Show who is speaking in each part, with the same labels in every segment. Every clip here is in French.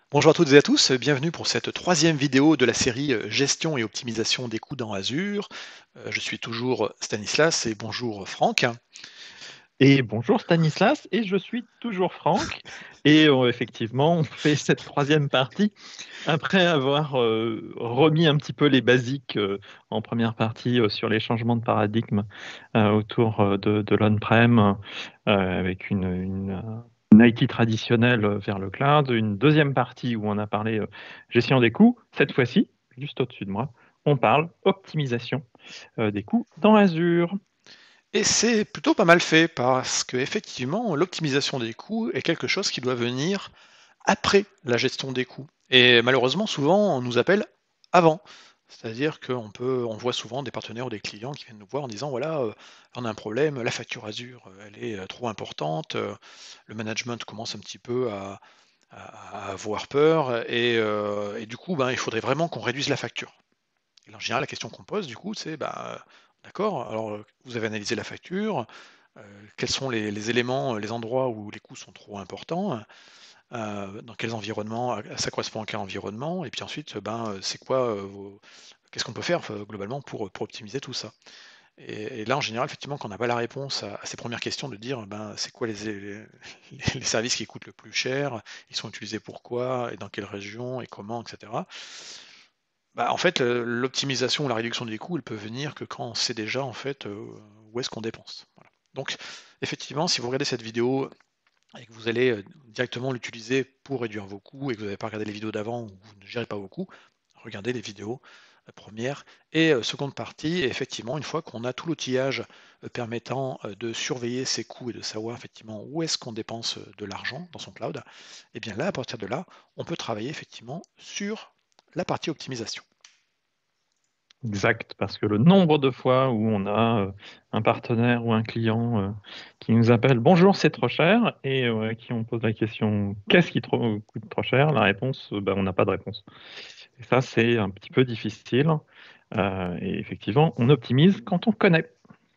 Speaker 1: Bonjour à toutes et à tous, bienvenue pour cette troisième vidéo de la série Gestion et optimisation des coûts dans Azure. Je suis toujours Stanislas et bonjour Franck.
Speaker 2: Et bonjour Stanislas, et je suis toujours Franck. Et effectivement, on fait cette troisième partie après avoir remis un petit peu les basiques en première partie sur les changements de paradigme autour de l'on-prem avec une IT traditionnelle vers le cloud. Une deuxième partie où on a parlé gestion des coûts. Cette fois-ci, juste au-dessus de moi, on parle optimisation des coûts dans Azure.
Speaker 1: Et c'est plutôt pas mal fait parce que effectivement l'optimisation des coûts est quelque chose qui doit venir après la gestion des coûts. Et malheureusement souvent on nous appelle avant. C'est-à-dire on voit souvent des partenaires ou des clients qui viennent nous voir en disant voilà, on a un problème, la facture Azure elle est trop importante, le management commence un petit peu à avoir peur et du coup, ben, il faudrait vraiment qu'on réduise la facture. Et en général, la question qu'on pose, du coup, c'est bah, d'accord, alors vous avez analysé la facture, quels sont les éléments, les endroits où les coûts sont trop importants, dans quels environnements, ça correspond à quel environnement, et puis ensuite, ben, c'est quoi qu'est-ce qu'on peut faire globalement pour optimiser tout ça? Et là, en général, effectivement, quand on n'a pas la réponse à ces premières questions, de dire ben, c'est quoi les services qui coûtent le plus cher, ils sont utilisés pourquoi, et dans quelle région, et comment, etc. Bah, en fait, l'optimisation ou la réduction des coûts, elle peut venir que quand on sait déjà en fait où est-ce qu'on dépense. Voilà. Donc, effectivement, si vous regardez cette vidéo et que vous allez directement l'utiliser pour réduire vos coûts et que vous n'avez pas regardé les vidéos d'avant ou vous ne gérez pas vos coûts, regardez les vidéos première et seconde partie. Et effectivement, une fois qu'on a tout l'outillage permettant de surveiller ses coûts et de savoir effectivement où est-ce qu'on dépense de l'argent dans son cloud, et bien là, à partir de là, on peut travailler effectivement sur la partie optimisation.
Speaker 2: Exact, parce que le nombre de fois où on a un partenaire ou un client qui nous appelle «Bonjour, c'est trop cher» et à qui on pose la question «Qu'est-ce qui coûte trop cher?» La réponse, ben, on n'a pas de réponse. Et ça, c'est un petit peu difficile. Et effectivement, on optimise quand on connaît.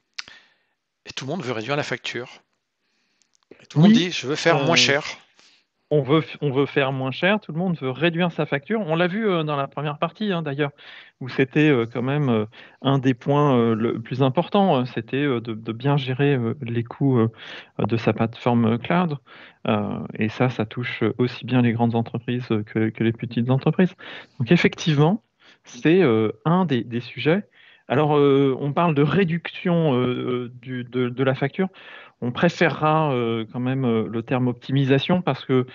Speaker 1: Et tout le monde veut réduire la facture. Et tout le monde
Speaker 2: Oui,
Speaker 1: dit, je veux faire moins
Speaker 2: euh,
Speaker 1: cher.
Speaker 2: on veut faire moins cher, tout le monde veut réduire sa facture. On l'a vu dans la première partie, hein, d'ailleurs, où c'était quand même un des points le plus important, c'était de bien gérer les coûts de sa plateforme cloud. Et ça touche aussi bien les grandes entreprises que les petites entreprises. Donc effectivement, c'est un des sujets. Alors, on parle de réduction de la facture. On préférera quand même le terme optimisation parce que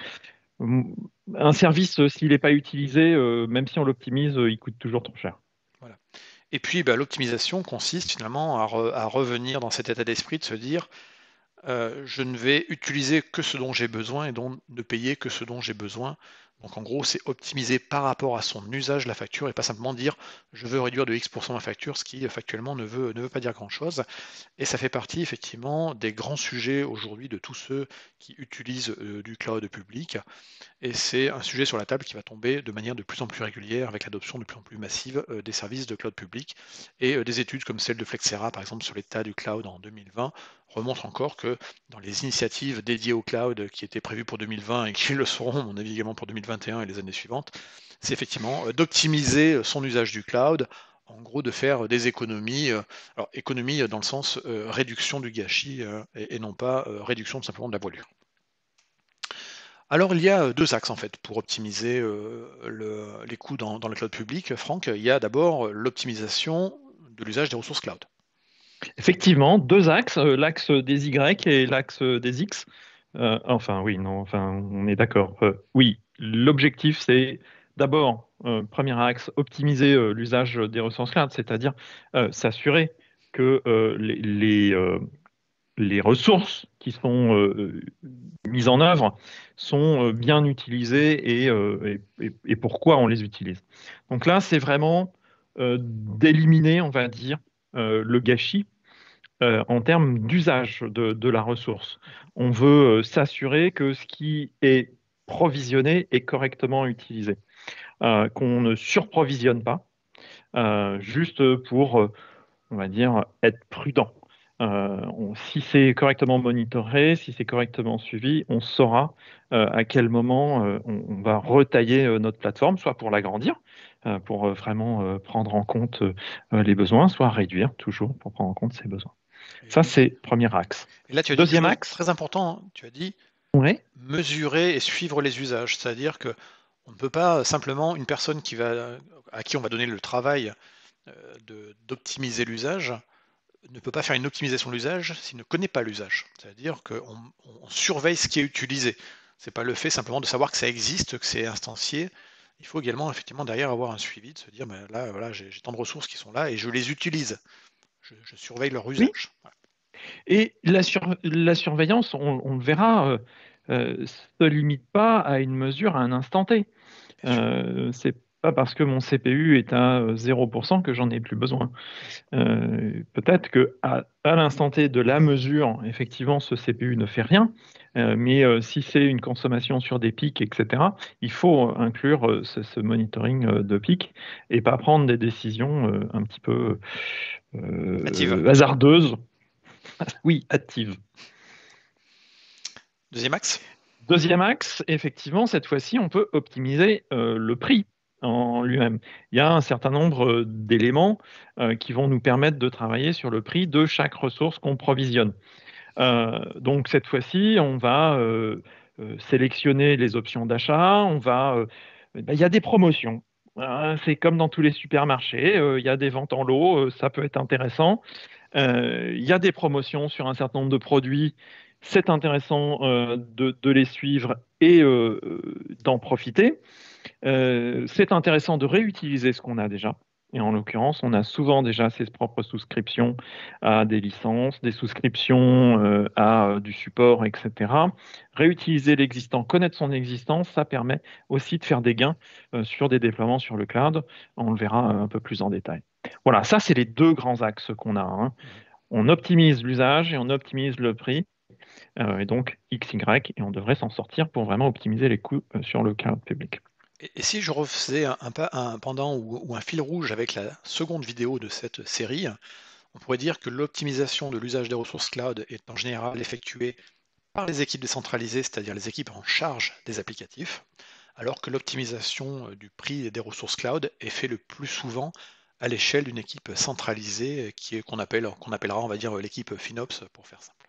Speaker 2: un service, s'il n'est pas utilisé, même si on l'optimise, il coûte toujours trop cher.
Speaker 1: Voilà. Et puis bah, l'optimisation consiste finalement à revenir dans cet état d'esprit de se dire, je ne vais utiliser que ce dont j'ai besoin et donc ne payer que ce dont j'ai besoin. Donc en gros, c'est optimiser par rapport à son usage la facture et pas simplement dire je veux réduire de X% ma facture, ce qui factuellement ne veut pas dire grand-chose. Et ça fait partie effectivement des grands sujets aujourd'hui de tous ceux qui utilisent du cloud public. Et c'est un sujet sur la table qui va tomber de manière de plus en plus régulière avec l'adoption de plus en plus massive des services de cloud public. Et des études comme celle de Flexera, par exemple, sur l'état du cloud en 2020, remontrent encore que dans les initiatives dédiées au cloud qui étaient prévues pour 2020 et qui le seront, à mon avis, également pour 2021 et les années suivantes, c'est effectivement d'optimiser son usage du cloud, en gros de faire des économies, alors économies dans le sens réduction du gâchis et non pas réduction tout simplement de la voilure. Alors, il y a deux axes en fait pour optimiser les coûts dans le cloud public. Franck, il y a d'abord l'optimisation de l'usage des ressources cloud.
Speaker 2: Effectivement, deux axes, l'axe des Y et l'axe des X. Enfin, oui, non, enfin, on est d'accord. Oui, l'objectif, c'est d'abord, premier axe, optimiser l'usage des ressources cloud, c'est-à-dire s'assurer que les ressources qui sont mises en œuvre sont bien utilisées et pourquoi on les utilise. Donc là, c'est vraiment d'éliminer, on va dire, le gâchis en termes d'usage de la ressource. On veut s'assurer que ce qui est provisionné est correctement utilisé, qu'on ne surprovisionne pas, juste pour, on va dire, être prudent. Si c'est correctement monitoré, si c'est correctement suivi, on saura à quel moment on va retailler notre plateforme, soit pour l'agrandir, pour vraiment prendre en compte les besoins, soit réduire toujours pour prendre en compte ses besoins. Ça,
Speaker 1: Et,
Speaker 2: c'est premier axe.
Speaker 1: et là, tu as dit quelque
Speaker 2: Deuxième
Speaker 1: chose de
Speaker 2: axe,
Speaker 1: très important, hein. Tu as dit
Speaker 2: ouais,
Speaker 1: mesurer et suivre les usages. C'est-à-dire que on ne peut pas simplement une personne à qui on va donner le travail d'optimiser l'usage ne peut pas faire une optimisation de l'usage s'il ne connaît pas l'usage. C'est-à-dire qu'on surveille ce qui est utilisé. C'est pas le fait simplement de savoir que ça existe, que c'est instancié. Il faut également effectivement derrière avoir un suivi, de se dire ben là voilà j'ai tant de ressources qui sont là et je les utilise. Je surveille leur
Speaker 2: oui.
Speaker 1: usage. Voilà.
Speaker 2: Et la surveillance, on le verra, se limite pas à une mesure à un instant T.
Speaker 1: Bien sûr.
Speaker 2: C'est pas parce que mon CPU est à 0% que j'en ai plus besoin. Peut-être que à l'instant T de la mesure, effectivement, ce CPU ne fait rien, mais si c'est une consommation sur des pics, etc., il faut inclure ce monitoring de pics et pas prendre des décisions un petit peu
Speaker 1: Native.
Speaker 2: hasardeuses, oui, hâtives.
Speaker 1: Deuxième axe.
Speaker 2: Deuxième axe, effectivement, cette fois-ci, on peut optimiser le prix en lui-même. Il y a un certain nombre d'éléments qui vont nous permettre de travailler sur le prix de chaque ressource qu'on provisionne. Donc cette fois-ci, on va sélectionner les options d'achat, il y a des promotions. C'est comme dans tous les supermarchés, il y a des ventes en lot, ça peut être intéressant. Il y a des promotions sur un certain nombre de produits. C'est intéressant de les suivre et d'en profiter. C'est intéressant de réutiliser ce qu'on a déjà. Et en l'occurrence, on a souvent déjà ses propres souscriptions à des licences, des souscriptions à du support, etc. Réutiliser l'existant, connaître son existence, ça permet aussi de faire des gains sur des déploiements sur le cloud. On le verra un peu plus en détail. Voilà, ça, c'est les deux grands axes qu'on a, hein.
Speaker 1: Mhm.
Speaker 2: On optimise l'usage et on optimise le prix, et donc X, Y, et on devrait s'en sortir pour vraiment optimiser les coûts sur le cloud public.
Speaker 1: Et si je refaisais un pendant ou un fil rouge avec la seconde vidéo de cette série, on pourrait dire que l'optimisation de l'usage des ressources cloud est en général effectuée par les équipes décentralisées, c'est-à-dire les équipes en charge des applicatifs, alors que l'optimisation du prix des ressources cloud est fait le plus souvent à l'échelle d'une équipe centralisée qu'on appellera, on va dire, l'équipe FinOps pour faire simple.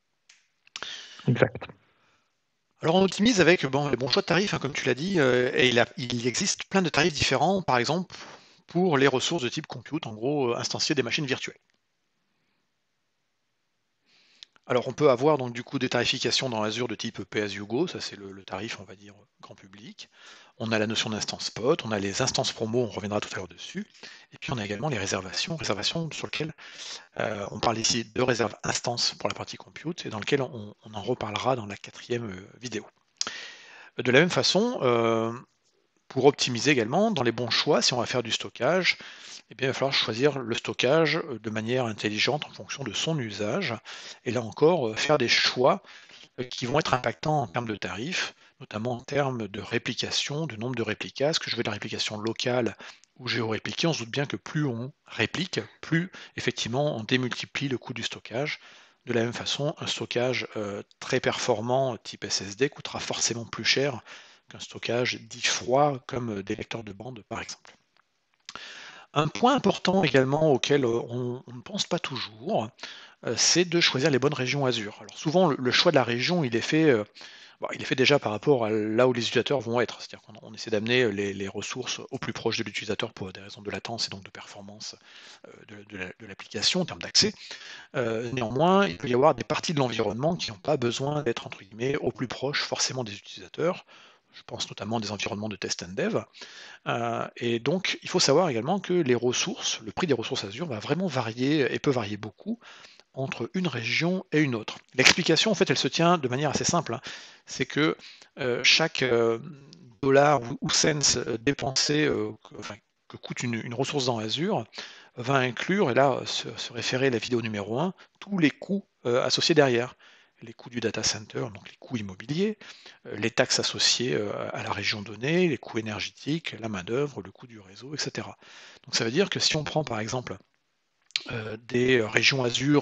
Speaker 2: Exact.
Speaker 1: Alors on optimise avec les bons choix de tarifs, hein, comme tu l'as dit, et il existe plein de tarifs différents, par exemple pour les ressources de type compute, en gros instancier des machines virtuelles. Alors on peut avoir donc du coup des tarifications dans Azure de type pay-as-you-go, ça c'est le tarif on va dire grand public. On a la notion d'instance spot, on a les instances promo, on reviendra tout à l'heure dessus. Et puis on a également les réservations sur lesquelles on parle ici de réserve instance pour la partie compute et dans lequel on en reparlera dans la quatrième vidéo. De la même façon, pour optimiser également, dans les bons choix, si on va faire du stockage, eh bien, il va falloir choisir le stockage de manière intelligente en fonction de son usage. Et là encore, faire des choix qui vont être impactants en termes de tarifs, notamment en termes de réplication, de nombre de réplicas. Est-ce que je veux de la réplication locale ou géorépliquée? On se doute bien que plus on réplique, plus effectivement on démultiplie le coût du stockage. De la même façon, un stockage très performant type SSD coûtera forcément plus cher qu'un stockage dit froid comme des lecteurs de bande par exemple. Un point important également auquel on ne pense pas toujours, c'est de choisir les bonnes régions Azure. Alors souvent le choix de la région il est fait déjà par rapport à là où les utilisateurs vont être, c'est-à-dire qu'on essaie d'amener les ressources au plus proche de l'utilisateur pour des raisons de latence et donc de performance de l'application en termes d'accès. Néanmoins, il peut y avoir des parties de l'environnement qui n'ont pas besoin d'être entre guillemets au plus proche forcément des utilisateurs. Je pense notamment à des environnements de test and dev. Et donc, il faut savoir également que les ressources, le prix des ressources Azure va vraiment varier et peut varier beaucoup entre une région et une autre. L'explication, en fait, elle se tient de manière assez simple, hein. C'est que chaque dollar ou cents dépensé, que coûte une ressource dans Azure, va inclure, et là se référer à la vidéo numéro 1, tous les coûts associés derrière. Les coûts du data center, donc les coûts immobiliers, les taxes associées à la région donnée, les coûts énergétiques, la main-d'œuvre, le coût du réseau, etc. Donc ça veut dire que si on prend par exemple des régions Azure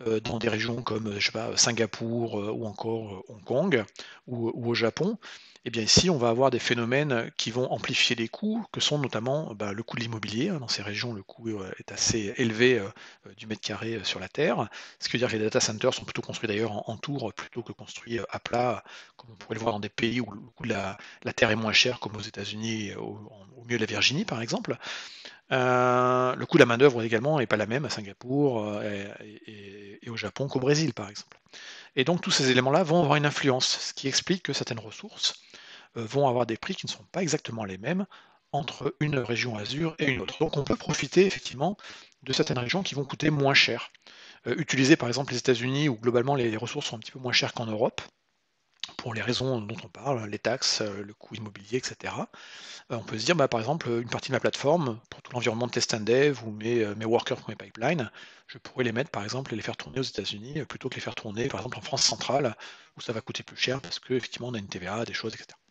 Speaker 1: dans des régions comme, je sais pas, Singapour, ou encore Hong Kong, ou au Japon, eh bien ici, on va avoir des phénomènes qui vont amplifier les coûts, que sont notamment le coût de l'immobilier, hein. Dans ces régions, le coût est assez élevé du mètre carré sur la Terre. Ce qui veut dire que les data centers sont plutôt construits d'ailleurs en tour plutôt que construits à plat, comme on pourrait le voir dans des pays où le coût de la terre est moins cher, comme aux États-Unis, au milieu de la Virginie par exemple. Le coût de la main-d'œuvre également n'est pas la même à Singapour et au Japon qu'au Brésil par exemple. Et donc tous ces éléments-là vont avoir une influence, ce qui explique que certaines ressources vont avoir des prix qui ne sont pas exactement les mêmes entre une région Azure et une autre. Donc on peut profiter effectivement de certaines régions qui vont coûter moins cher. Utiliser par exemple les États-Unis où globalement les ressources sont un petit peu moins chères qu'en Europe, pour les raisons dont on parle, les taxes, le coût immobilier, etc. On peut se dire, par exemple, une partie de ma plateforme, pour tout l'environnement de test and dev ou mes workers pour mes pipelines, je pourrais les mettre par exemple et les faire tourner aux États-Unis plutôt que les faire tourner par exemple en France centrale, où ça va coûter plus cher parce qu'effectivement on a une TVA, des choses, etc.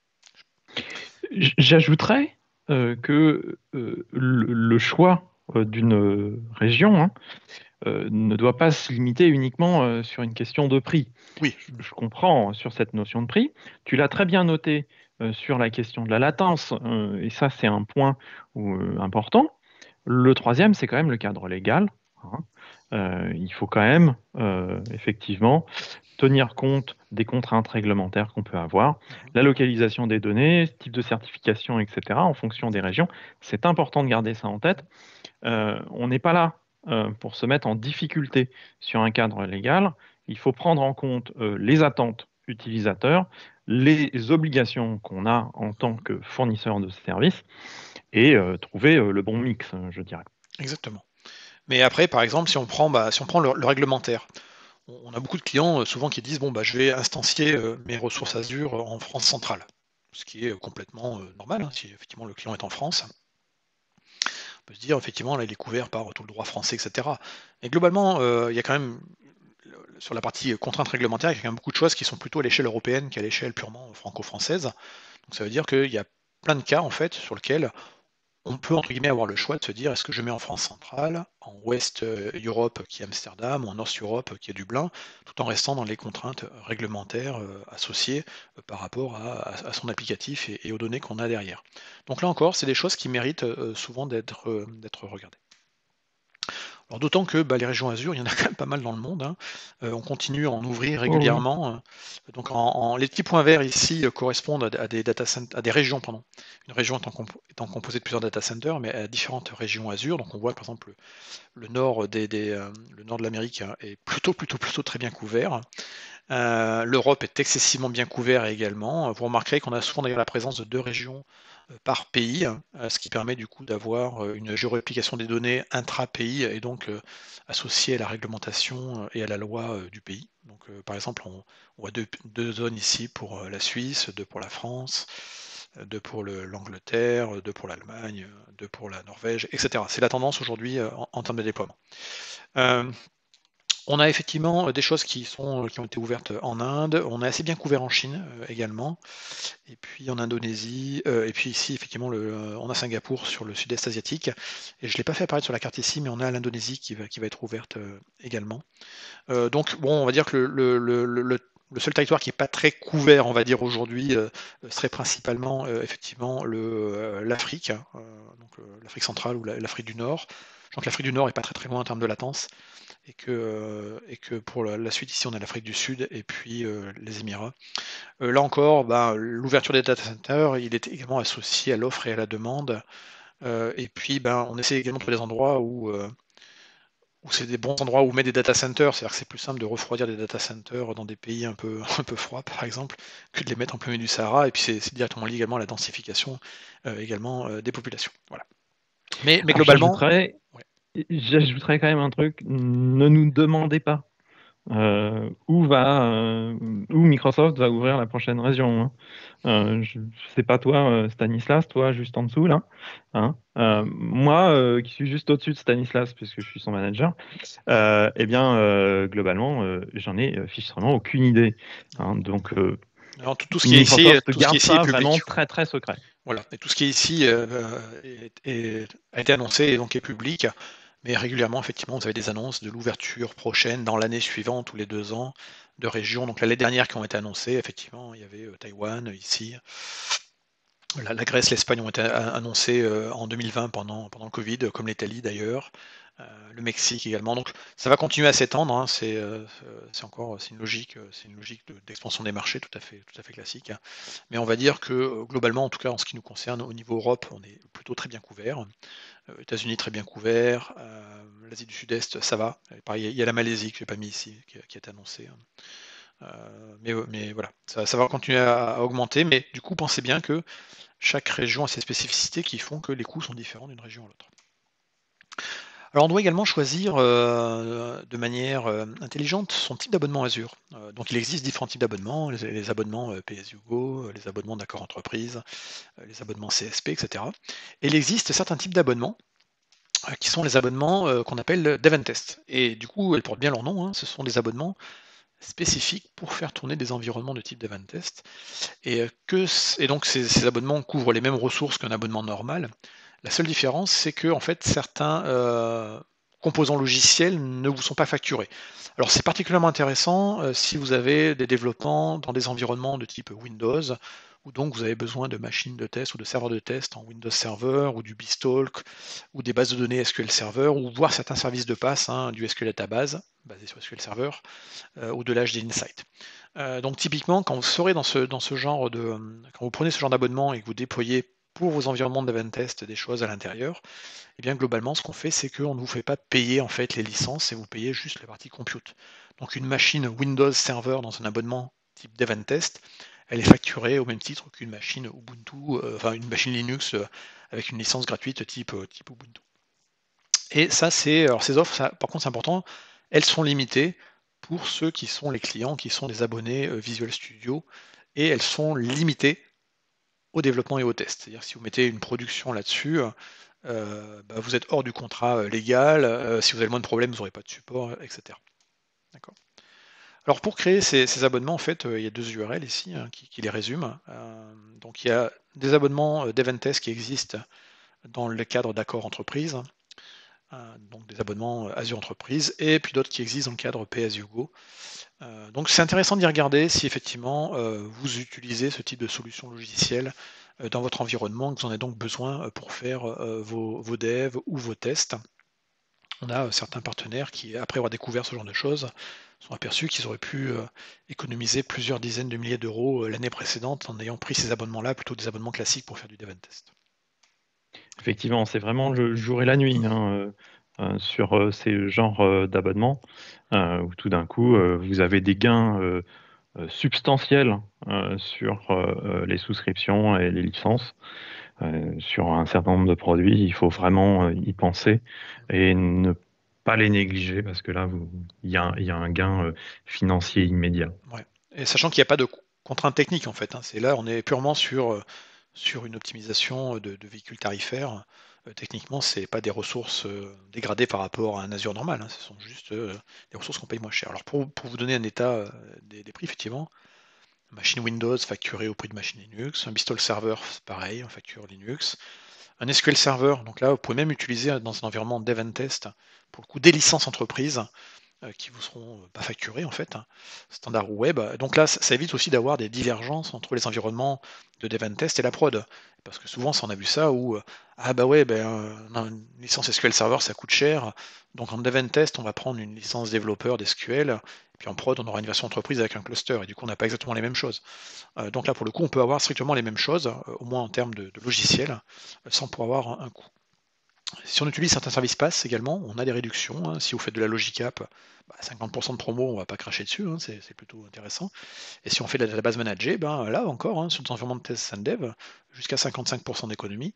Speaker 2: J'ajouterais que le choix d'une région, hein, ne doit pas se limiter uniquement sur une question de prix.
Speaker 1: Oui.
Speaker 2: Je comprends sur cette notion de prix. Tu l'as très bien noté sur la question de la latence, et ça c'est un point important. Le troisième, c'est quand même le cadre légal, hein. Il faut quand même effectivement tenir compte des contraintes réglementaires qu'on peut avoir, la localisation des données, type de certification, etc., en fonction des régions. C'est important de garder ça en tête. On n'est pas là pour se mettre en difficulté sur un cadre légal. Il faut prendre en compte les attentes utilisateurs, les obligations qu'on a en tant que fournisseur de services et trouver le bon mix, je dirais.
Speaker 1: Exactement. Mais après, par exemple, si on prend le réglementaire, on a beaucoup de clients souvent qui disent, je vais instancier mes ressources Azure en France centrale, ce qui est complètement normal, hein, si effectivement le client est en France. On peut se dire, effectivement, là, il est couvert par tout le droit français, etc. Et globalement, il y a quand même, sur la partie contrainte réglementaire, il y a quand même beaucoup de choses qui sont plutôt à l'échelle européenne qu'à l'échelle purement franco-française. Donc ça veut dire qu'il y a plein de cas, en fait, sur lesquels on peut, entre guillemets, avoir le choix de se dire, est-ce que je mets en France centrale, en West Europe qui est Amsterdam, ou en North Europe qui est Dublin, tout en restant dans les contraintes réglementaires associées par rapport à son applicatif et aux données qu'on a derrière. Donc là encore, c'est des choses qui méritent souvent d'être regardées. Alors d'autant que les régions Azure, il y en a quand même pas mal dans le monde, hein. On continue à en ouvrir
Speaker 2: Oh oui.
Speaker 1: régulièrement. Donc les petits points verts ici correspondent à des à des régions, pardon. Une région étant composée de plusieurs data centers, mais à différentes régions Azure. Donc on voit par exemple le nord le nord de l'Amérique, hein, est plutôt très bien couvert. L'Europe est excessivement bien couvert également. Vous remarquerez qu'on a souvent d'ailleurs la présence de 2 régions par pays, ce qui permet du coup d'avoir une géoréplication des données intra-pays et donc associée à la réglementation et à la loi du pays. Donc par exemple, on voit deux zones ici pour la Suisse, 2 pour la France, 2 pour l'Angleterre, 2 pour l'Allemagne, 2 pour la Norvège, etc. C'est la tendance aujourd'hui en termes de déploiement. On a effectivement des choses qui ont été ouvertes en Inde, on est assez bien couvert en Chine également, et puis en Indonésie, et puis ici effectivement on a Singapour sur le sud-est asiatique, et je ne l'ai pas fait apparaître sur la carte ici, mais on a l'Indonésie qui va être ouverte également. Donc bon, on va dire que le seul territoire qui n'est pas très couvert, on va dire aujourd'hui, serait principalement effectivement l'Afrique, hein, donc l'Afrique centrale ou l'Afrique du Nord. Je pense que l'Afrique du Nord n'est pas très loin en termes de latence, et que pour la suite, ici, on a l'Afrique du Sud et puis les Émirats. Là encore, l'ouverture des data centers, il est également associé à l'offre et à la demande. Et puis, on essaie également de trouver des endroits où c'est des bons endroits où mettre des data centers, c'est-à-dire que c'est plus simple de refroidir des data centers dans des pays un peu froids, par exemple, que de les mettre en plein milieu du Sahara. Et puis, c'est directement lié également à la densification également des populations. Voilà. Mais
Speaker 2: Alors,
Speaker 1: globalement, ouais.
Speaker 2: j'ajouterais quand même un truc, ne nous demandez pas où Microsoft va ouvrir la prochaine région, hein. C'est pas toi, Stanislas, toi juste en dessous là, hein. Moi, qui suis juste au-dessus de Stanislas, puisque je suis son manager, globalement, j'en ai fichtrement aucune idée, hein. Donc,
Speaker 1: Alors, tout ce qui est ici,
Speaker 2: Microsoft
Speaker 1: tout ce qui est
Speaker 2: garde
Speaker 1: ici est
Speaker 2: ça vraiment
Speaker 1: public.
Speaker 2: très très secret.
Speaker 1: Voilà. Et tout ce qui est ici a été annoncé et donc est public. Mais régulièrement, effectivement, vous avez des annonces de l'ouverture prochaine dans l'année suivante, tous les 2 ans, de régions. Donc l'année dernière qui ont été annoncées, effectivement, il y avait Taïwan, ici. La Grèce, l'Espagne ont été annoncées en 2020 pendant le Covid, comme l'Italie d'ailleurs, le Mexique également. Donc ça va continuer à s'étendre, hein, c'est une logique d'expansion des marchés tout à fait classique, hein. Mais on va dire que globalement, en tout cas en ce qui nous concerne, au niveau Europe, on est plutôt très bien couvert. États-Unis très bien couvert, l'Asie du Sud-Est ça va. Et pareil, il y a la Malaisie que j'ai pas mis ici, qui est annoncée, hein. Mais voilà, ça va continuer à augmenter. Mais du coup, pensez bien que chaque région a ses spécificités qui font que les coûts sont différents d'une région à l'autre. Alors on doit également choisir de manière intelligente son type d'abonnement Azure. Donc il existe différents types d'abonnements, les abonnements pay-as-you-go, les abonnements d'accord entreprise, les abonnements CSP, etc. Et il existe certains types d'abonnements qui sont les abonnements qu'on appelle Dev and Test. Et du coup, elles portent bien leur nom, hein, ce sont des abonnements spécifiques pour faire tourner des environnements de type Dev and Test. Et donc ces abonnements couvrent les mêmes ressources qu'un abonnement normal. La seule différence, c'est que en fait, certains composants logiciels ne vous sont pas facturés. Alors c'est particulièrement intéressant si vous avez des développements dans des environnements de type Windows, où donc vous avez besoin de machines de test ou de serveurs de test en Windows Server ou du BStalk ou des bases de données SQL Server ou voire certains services de passe, hein, du SQL Database basé sur SQL Server ou de l'HD Insight. Donc typiquement, quand vous serez dans ce genre quand vous prenez ce genre d'abonnement et que vous déployez pour vos environnements de Dev Test des choses à l'intérieur, et bien globalement, ce qu'on fait, c'est qu'on ne vous fait pas payer en fait les licences et vous payez juste la partie compute. Donc une machine Windows Server dans un abonnement type Dev Test, elle est facturée au même titre qu'une machine Ubuntu, enfin une machine Linux avec une licence gratuite type Ubuntu. Et ça, alors ces offres, ça, par contre, c'est important, elles sont limitées pour ceux qui sont les clients, qui sont les abonnés Visual Studio, et elles sont limitées au développement et au test. C'est-à-dire que si vous mettez une production là-dessus, vous êtes hors du contrat légal, si vous avez le moins de problèmes, vous n'aurez pas de support, etc. D'accord. Alors pour créer ces abonnements, en fait, il y a 2 URL ici hein, qui les résument. Donc il y a des abonnements Deventest qui existent dans le cadre d'accords entreprises, donc des abonnements Azure Entreprise, et puis d'autres qui existent dans le cadre Pay-as-you-go. Donc c'est intéressant d'y regarder si effectivement vous utilisez ce type de solution logicielle dans votre environnement, que vous en avez donc besoin pour faire vos devs ou vos tests. On a certains partenaires qui, après avoir découvert ce genre de choses, sont aperçus qu'ils auraient pu économiser plusieurs dizaines de milliers d'euros l'année précédente en ayant pris ces abonnements-là plutôt que des abonnements classiques pour faire du dev and test.
Speaker 2: Effectivement, c'est vraiment le jour et la nuit hein, sur ces genres d'abonnements, où tout d'un coup, vous avez des gains substantiels sur les souscriptions et les licences. Sur un certain nombre de produits, il faut vraiment y penser et ne pas les négliger parce que là, il y a un gain financier immédiat.
Speaker 1: Ouais. Et sachant qu'il n'y a pas de contraintes techniques en fait, hein. C'est là, on est purement sur une optimisation de véhicules tarifaires. Techniquement, c'est pas des ressources dégradées par rapport à un Azure normal, hein. Ce sont juste des ressources qu'on paye moins cher. Alors pour vous donner un état des prix, effectivement, machine Windows facturée au prix de machine Linux, un Bistol Server, c'est pareil, on facture Linux, un SQL Server, donc là vous pouvez même utiliser dans un environnement dev and test, pour le coup des licences entreprises, qui vous seront pas facturés en fait, hein, standard ou web. Donc là, ça évite aussi d'avoir des divergences entre les environnements de dev and test et la prod. Parce que souvent, ça, on a vu ça où ah bah ouais, non, une licence SQL Server ça coûte cher. Donc en dev and test, on va prendre une licence développeur d'SQL, et puis en prod, on aura une version entreprise avec un cluster, et du coup, on n'a pas exactement les mêmes choses. Donc là, pour le coup, on peut avoir strictement les mêmes choses, au moins en termes de logiciel, sans pour avoir un coût. Si on utilise certains services pass également, on a des réductions, hein. Si vous faites de la Logic App, 50% de promo, on ne va pas cracher dessus, hein, c'est plutôt intéressant. Et si on fait de la database managée, là encore, hein, sur des environnements de test and dev, jusqu'à 55% d'économie,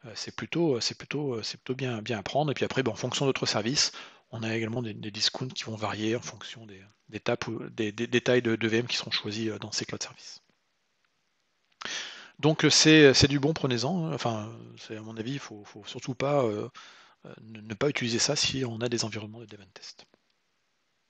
Speaker 1: c'est plutôt bien à prendre. Et puis après, en fonction d'autres services, on a également des discounts qui vont varier en fonction des tailles de VM qui seront choisis dans ces cloud services. Donc c'est du bon, prenez-en, hein. Enfin, à mon avis, il faut surtout pas ne pas utiliser ça si on a des environnements de dev and test.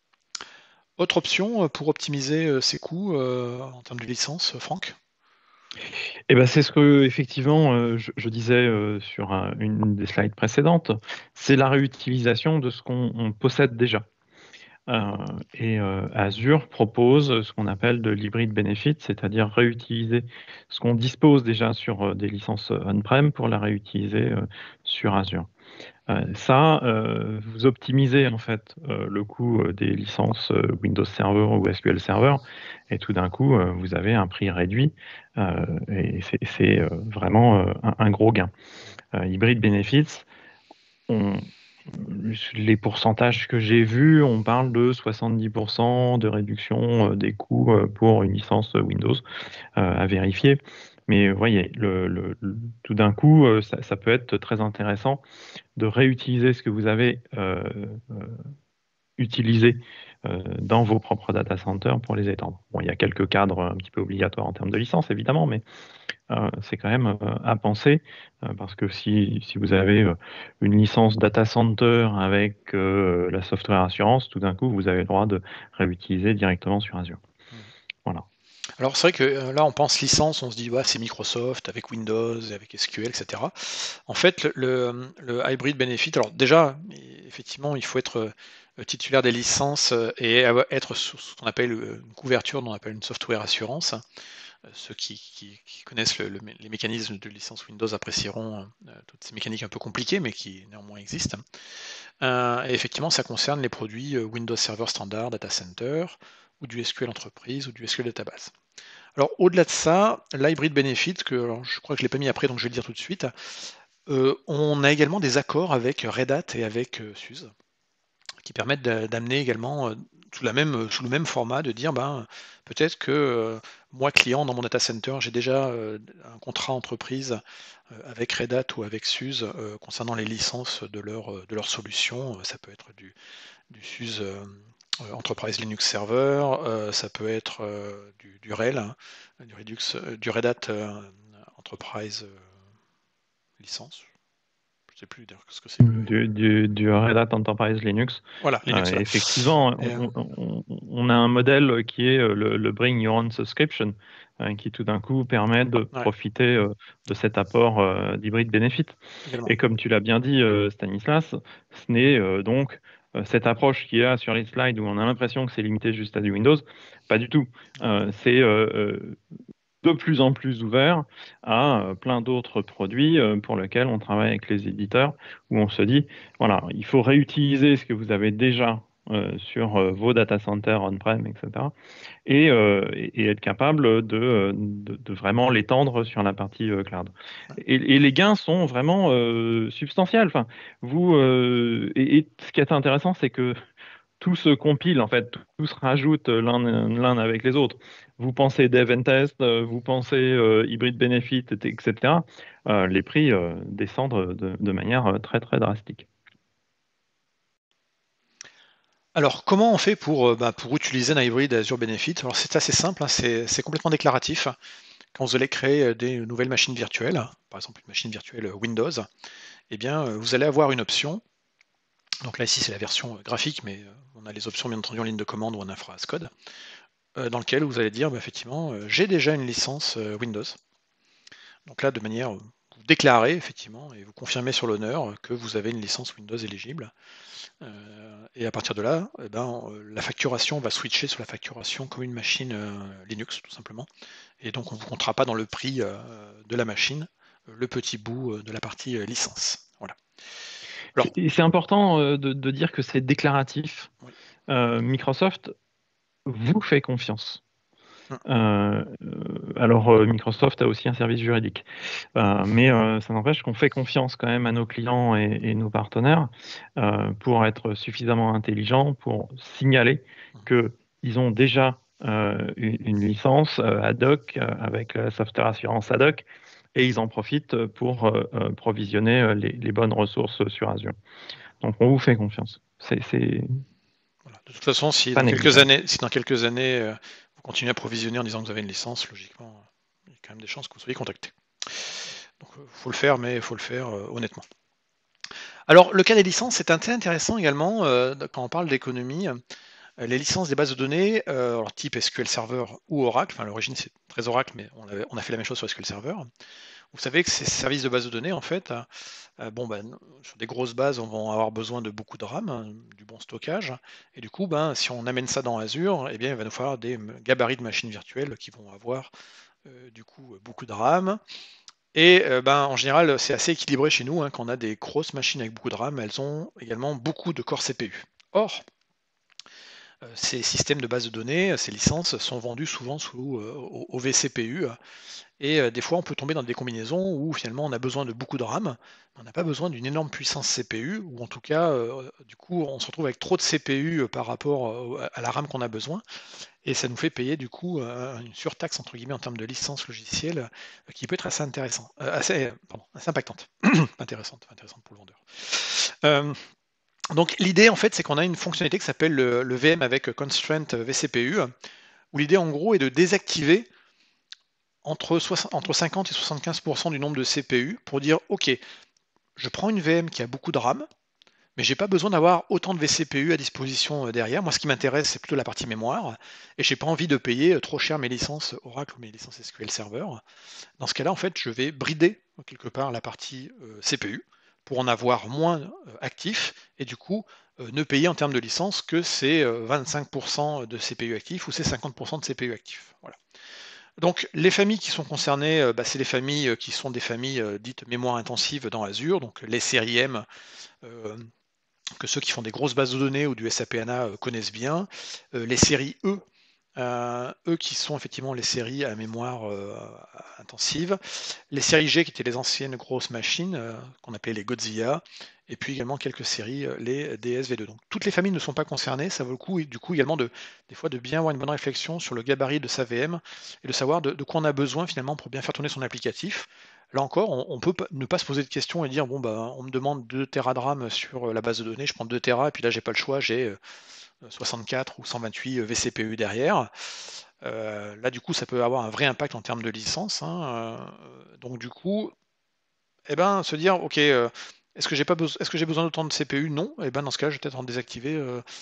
Speaker 1: Autre option pour optimiser ses coûts en termes de licence, Franck?
Speaker 2: Et ben, c'est ce que effectivement je disais sur une des slides précédentes, c'est la réutilisation de ce qu'on possède déjà. Et Azure propose ce qu'on appelle de l'hybrid benefit, c'est-à-dire réutiliser ce qu'on dispose déjà sur des licences on-prem pour la réutiliser sur Azure. Ça, vous optimisez en fait le coût des licences Windows Server ou SQL Server, et tout d'un coup, vous avez un prix réduit, et c'est vraiment un gros gain. Hybrid Benefits, on, les pourcentages que j'ai vus, on parle de 70% de réduction des coûts pour une licence Windows à vérifier. Mais vous voyez, tout d'un coup, ça peut être très intéressant de réutiliser ce que vous avez utilisé dans vos propres data centers pour les étendre. Bon, il y a quelques cadres un petit peu obligatoires en termes de licence, évidemment, mais c'est quand même à penser, parce que si vous avez une licence data center avec la software assurance, tout d'un coup, vous avez le droit de réutiliser directement sur Azure.
Speaker 1: Mhm.
Speaker 2: Voilà.
Speaker 1: Alors c'est vrai que là on pense licence, on se dit ouais, c'est Microsoft avec Windows, avec SQL, etc. En fait, le hybrid benefit, alors déjà, effectivement, il faut être titulaire des licences et être sous ce qu'on appelle une couverture, dont on appelle une software assurance. Ceux qui connaissent les mécanismes de licence Windows apprécieront toutes ces mécaniques un peu compliquées, mais qui néanmoins existent. Et effectivement, ça concerne les produits Windows Server Standard, Data Center, ou du SQL Entreprise, ou du SQL Database. Alors, au-delà de ça, l'hybrid benefit, alors, je crois que je ne l'ai pas mis après, donc je vais le dire tout de suite, on a également des accords avec Red Hat et avec SUSE qui permettent d'amener également sous le même format, de dire ben, peut-être que moi, client dans mon data center, j'ai déjà un contrat entreprise avec Red Hat ou avec SUSE concernant les licences de leur solution. Ça peut être du SUSE Enterprise Linux Server, ça peut être du RHEL, hein, du Red Hat Enterprise licence. Je ne sais plus d'ailleurs ce que c'est que le.
Speaker 2: Du Red Hat Enterprise Linux.
Speaker 1: Voilà, Linux, voilà.
Speaker 2: Effectivement,
Speaker 1: Et,
Speaker 2: on a un modèle qui est le Bring Your Own Subscription, qui tout d'un coup permet de
Speaker 1: ouais,
Speaker 2: profiter de cet apport d'hybride benefit.
Speaker 1: également.
Speaker 2: Et comme tu l'as bien dit, Stanislas, ce n'est donc cette approche qu'il y a sur les slides où on a l'impression que c'est limité juste à du Windows, pas du tout. C'est de plus en plus ouvert à plein d'autres produits pour lesquels on travaille avec les éditeurs, où on se dit, voilà, il faut réutiliser ce que vous avez déjà sur vos data centers on-prem, etc. Et être capable de vraiment l'étendre sur la partie cloud.
Speaker 1: Ouais.
Speaker 2: Et les gains sont vraiment substantiels. Enfin, et ce qui est intéressant, c'est que tout se compile, en fait, tout se rajoute l'un avec les autres. Vous pensez dev and test, vous pensez hybrid benefit, etc. Les prix descendent de manière très très drastique.
Speaker 1: Alors, comment on fait pour utiliser un hybrid Azure Benefit? Alors, c'est assez simple, hein, c'est complètement déclaratif. Quand vous allez créer des nouvelles machines virtuelles, par exemple une machine virtuelle Windows, eh bien, vous allez avoir une option. Donc là, ici, c'est la version graphique, mais on a les options, bien entendu, en ligne de commande ou en infra as code, dans lequel vous allez dire, bah, effectivement, j'ai déjà une licence Windows. Donc là, de manière, vous déclarez, effectivement, et vous confirmez sur l'honneur que vous avez une licence Windows éligible. Et à partir de là, eh ben, la facturation va switcher sur la facturation comme une machine Linux, tout simplement. Et donc, on ne vous comptera pas dans le prix de la machine le petit bout de la partie licence. Voilà. Alors,
Speaker 2: Et c'est important de dire que c'est déclaratif.
Speaker 1: oui.
Speaker 2: Microsoft vous fait confiance.
Speaker 1: Hum,
Speaker 2: Alors, Microsoft a aussi un service juridique. Mais ça n'empêche qu'on fait confiance quand même à nos clients et nos partenaires pour être suffisamment intelligents pour signaler
Speaker 1: hum.
Speaker 2: qu'ils ont déjà une licence ad hoc avec la software assurance ad hoc et ils en profitent pour provisionner les bonnes ressources sur Azure. Donc on vous fait confiance. C'est
Speaker 1: Voilà. De toute façon,
Speaker 2: pas négligeable.
Speaker 1: si dans quelques années, vous continuez à provisionner en disant que vous avez une licence, logiquement, il y a quand même des chances que vous soyez contacté. Donc, il faut le faire, mais il faut le faire honnêtement. Alors, le cas des licences, c'est assez intéressant également quand on parle d'économie. Les licences des bases de données, alors type SQL Server ou Oracle, enfin l'origine c'est très Oracle, mais on a fait la même chose sur SQL Server. Vous savez que ces services de base de données, en fait, sur des grosses bases, on va avoir besoin de beaucoup de RAM, hein, du bon stockage. Et du coup, si on amène ça dans Azure, eh bien, il va nous falloir des gabarits de machines virtuelles qui vont avoir du coup beaucoup de RAM. Et en général, c'est assez équilibré chez nous, hein, quand on a des grosses machines avec beaucoup de RAM, elles ont également beaucoup de corps CPU. Or, ces systèmes de base de données, ces licences sont vendues souvent au vCPU. Et des fois, on peut tomber dans des combinaisons où finalement on a besoin de beaucoup de RAM, mais on n'a pas besoin d'une énorme puissance CPU, ou en tout cas, du coup, on se retrouve avec trop de CPU par rapport à la RAM qu'on a besoin, et ça nous fait payer du coup une surtaxe entre guillemets en termes de licence logicielle qui peut être assez intéressant, assez impactante, intéressante pour le vendeur. Euh, donc l'idée en fait, c'est qu'on a une fonctionnalité qui s'appelle le VM avec Constraint vCPU, où l'idée en gros est de désactiver entre 50 et 75% du nombre de CPU pour dire ok, je prends une VM qui a beaucoup de RAM, mais j'ai pas besoin d'avoir autant de vCPU à disposition derrière. Moi, ce qui m'intéresse, c'est plutôt la partie mémoire, et j'ai pas envie de payer trop cher mes licences Oracle ou mes licences SQL Server. Dans ce cas-là, en fait, je vais brider quelque part la partie CPU pour en avoir moins actif, et du coup ne payer en termes de licence que ces 25% de CPU actifs ou ces 50% de CPU actifs. Voilà. Donc les familles qui sont concernées, c'est les familles qui sont des familles dites mémoire intensive dans Azure, donc les séries M, euh, que ceux qui font des grosses bases de données ou du SAP HANA connaissent bien, les séries E, eux qui sont effectivement les séries à mémoire intensive, les séries G qui étaient les anciennes grosses machines qu'on appelait les Godzilla, et puis également quelques séries, les DSV2. Donc toutes les familles ne sont pas concernées, ça vaut le coup, et du coup également des fois de bien avoir une bonne réflexion sur le gabarit de sa VM et de savoir de quoi on a besoin finalement pour bien faire tourner son applicatif. Là encore, on peut ne pas se poser de questions et dire bon on me demande 2 Tera de RAM sur la base de données, je prends 2 Tera et puis là j'ai pas le choix, j'ai 64 ou 128 vCPU derrière. Là, du coup, ça peut avoir un vrai impact en termes de licence, hein. Donc, du coup, se dire, ok, est-ce que j'ai besoin d'autant de CPU? Non. Dans ce cas, je vais peut-être en désactiver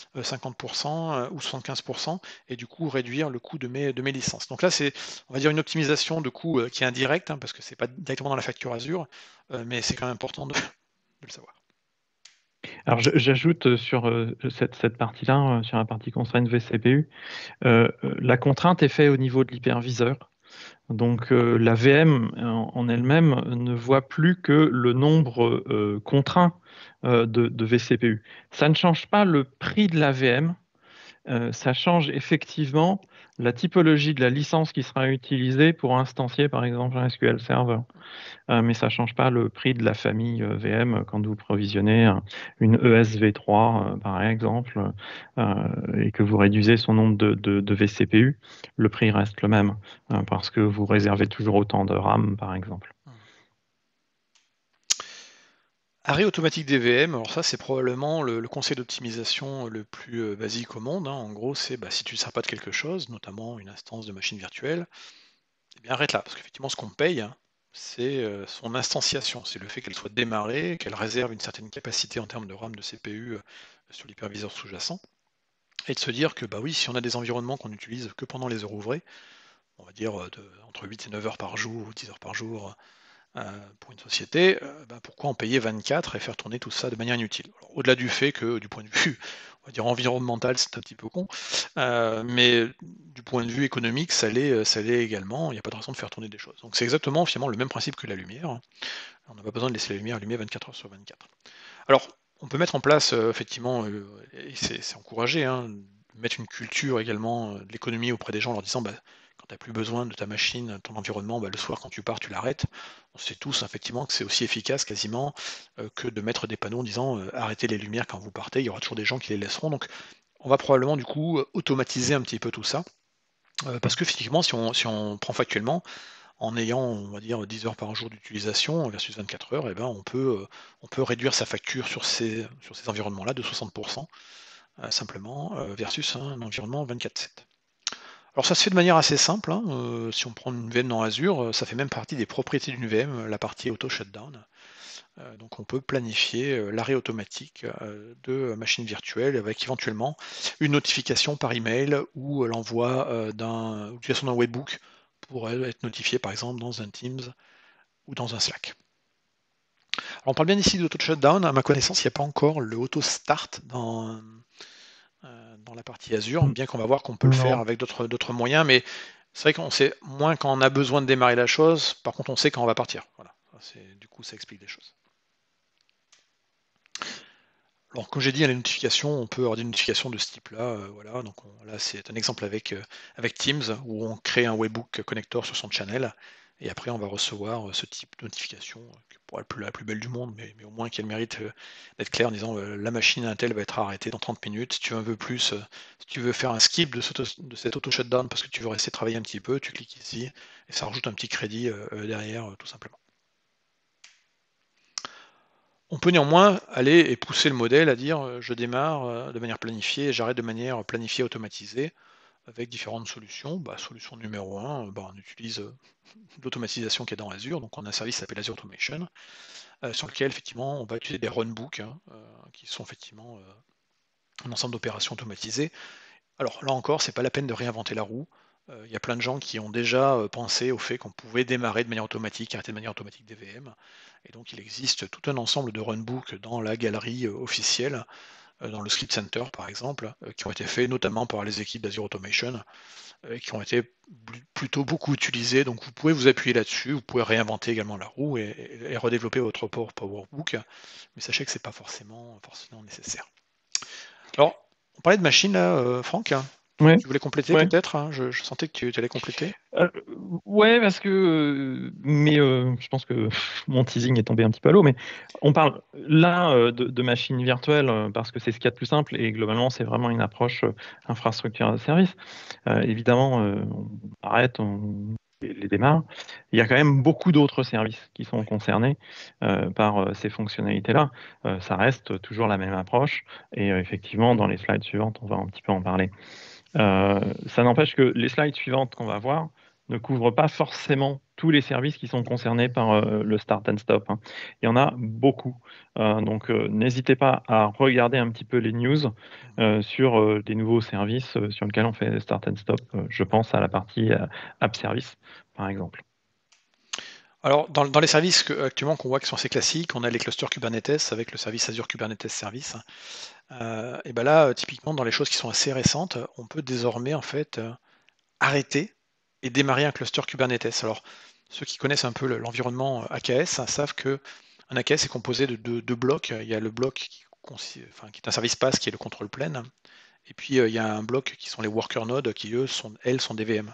Speaker 1: 50% ou 75% et du coup réduire le coût de mes licences. Donc là, c'est, on va dire, une optimisation de coût qui est indirecte, hein, parce que c'est pas directement dans la facture Azure, mais c'est quand même important de le savoir.
Speaker 2: Alors, j'ajoute sur cette partie-là, sur la partie constraint vCPU, la contrainte est faite au niveau de l'hyperviseur. Donc la VM en elle-même ne voit plus que le nombre contraint de vCPU. Ça ne change pas le prix de la VM, ça change effectivement la typologie de la licence qui sera utilisée pour instancier par exemple un SQL Server. Mais ça ne change pas le prix de la famille VM quand vous provisionnez une ESV3 par exemple et que vous réduisez son nombre de vCPU, le prix reste le même parce que vous réservez toujours autant de RAM par exemple.
Speaker 1: Arrêt automatique des VM, alors ça c'est probablement le conseil d'optimisation le plus basique au monde, hein. En gros, c'est si tu ne sers pas de quelque chose, notamment une instance de machine virtuelle, eh bien arrête là, parce qu'effectivement ce qu'on paye, hein, c'est son instantiation, c'est le fait qu'elle soit démarrée, qu'elle réserve une certaine capacité en termes de RAM, de CPU sur l'hyperviseur sous-jacent, et de se dire que oui, si on a des environnements qu'on n'utilise que pendant les heures ouvrées, on va dire entre 8 et 9 heures par jour ou 10 heures par jour, pour une société, pourquoi en payer 24 et faire tourner tout ça de manière inutile? Alors, au-delà du fait que, du point de vue, on va dire environnemental, c'est un petit peu con, mais du point de vue économique, ça l'est également. Il n'y a pas de raison de faire tourner des choses. Donc c'est exactement finalement le même principe que la lumière, hein. On n'a pas besoin de laisser la lumière allumée 24 heures sur 24. Alors, on peut mettre en place, effectivement, et c'est encouragé, hein, mettre une culture également de l'économie auprès des gens en leur disant quand tu n'as plus besoin de ta machine, ton environnement, le soir quand tu pars, tu l'arrêtes. On sait tous effectivement que c'est aussi efficace quasiment que de mettre des panneaux en disant arrêtez les lumières quand vous partez, il y aura toujours des gens qui les laisseront. Donc on va probablement du coup automatiser un petit peu tout ça. Parce que effectivement, si on prend factuellement, en ayant, on va dire, 10 heures par jour d'utilisation versus 24 heures, on peut réduire sa facture sur ces environnements-là de 60%, simplement, versus un environnement 24/7. Alors ça se fait de manière assez simple, hein, si on prend une VM dans Azure, ça fait même partie des propriétés d'une VM, la partie auto shutdown. Donc on peut planifier l'arrêt automatique de machines virtuelles avec éventuellement une notification par email ou l'envoi l'utilisation d'un webbook pour être notifié par exemple dans un Teams ou dans un Slack. Alors on parle bien ici d'auto shutdown. À ma connaissance, il n'y a pas encore le auto start dans la partie Azure, bien qu'on va voir qu'on peut le faire
Speaker 2: Non.
Speaker 1: avec d'autres moyens, mais c'est vrai qu'on sait moins quand on a besoin de démarrer la chose, par contre on sait quand on va partir. Voilà. Du coup, ça explique des choses. Alors, comme j'ai dit, les notifications, on peut avoir des notifications de ce type-là. Voilà. Donc là, c'est un exemple avec Teams, où on crée un webhook connector sur son channel, et après, on va recevoir ce type de notification, qui pourrait être la plus belle du monde, mais au moins qui a le mérite d'être clair en disant la machine Intel va être arrêtée dans 30 minutes. Si tu veux plus, si tu veux faire un skip de cet auto-shutdown parce que tu veux rester travailler un petit peu, tu cliques ici, et ça rajoute un petit crédit derrière, tout simplement. On peut néanmoins aller et pousser le modèle à dire je démarre de manière planifiée et j'arrête de manière planifiée automatisée avec différentes solutions. Solution numéro 1, on utilise l'automatisation qui est dans Azure, donc on a un service qui s'appelle Azure Automation, sur lequel effectivement on va utiliser des runbooks qui sont effectivement un ensemble d'opérations automatisées. Alors là encore, c'est pas la peine de réinventer la roue. Il y a plein de gens qui ont déjà pensé au fait qu'on pouvait démarrer de manière automatique, arrêter de manière automatique des VM. Et donc il existe tout un ensemble de runbooks dans la galerie officielle, dans le Script Center par exemple, qui ont été faits notamment par les équipes d'Azure Automation, et qui ont été plutôt beaucoup utilisés. Donc vous pouvez vous appuyer là-dessus, vous pouvez réinventer également la roue et redévelopper votre PowerBook, mais sachez que c'est pas forcément nécessaire. Alors, on parlait de machine là, Franck.
Speaker 2: Ouais.
Speaker 1: Tu voulais compléter
Speaker 2: Ouais.
Speaker 1: peut-être, hein, je sentais que tu allais compléter.
Speaker 2: Euh, ouais, parce que, mais je pense que mon teasing est tombé un petit peu à l'eau, mais on parle là de machines virtuelles parce que c'est ce qu'il y a de plus simple et globalement c'est vraiment une approche infrastructure as a service. Évidemment, on arrête, on les démarre. Il y a quand même beaucoup d'autres services qui sont concernés par ces fonctionnalités-là. Ça reste toujours la même approche et effectivement, dans les slides suivantes, on va un petit peu en parler. Ça n'empêche que les slides suivantes qu'on va voir ne couvrent pas forcément tous les services qui sont concernés par le Start and Stop, hein. Il y en a beaucoup. Donc, n'hésitez pas à regarder un petit peu les news sur des nouveaux services sur lesquels on fait Start and Stop. Je pense à la partie App Service, par exemple.
Speaker 1: Alors, dans les services actuellement qu'on voit qui sont assez classiques, on a les clusters Kubernetes avec le service Azure Kubernetes Service. Et ben là, typiquement, dans les choses qui sont assez récentes, on peut désormais en fait arrêter et démarrer un cluster Kubernetes. Alors, ceux qui connaissent un peu l'environnement AKS savent que un AKS est composé de deux blocs. Il y a le bloc qui est un service pass qui est le contrôle plane, et puis il y a un bloc qui sont les worker nodes qui elles sont des VM.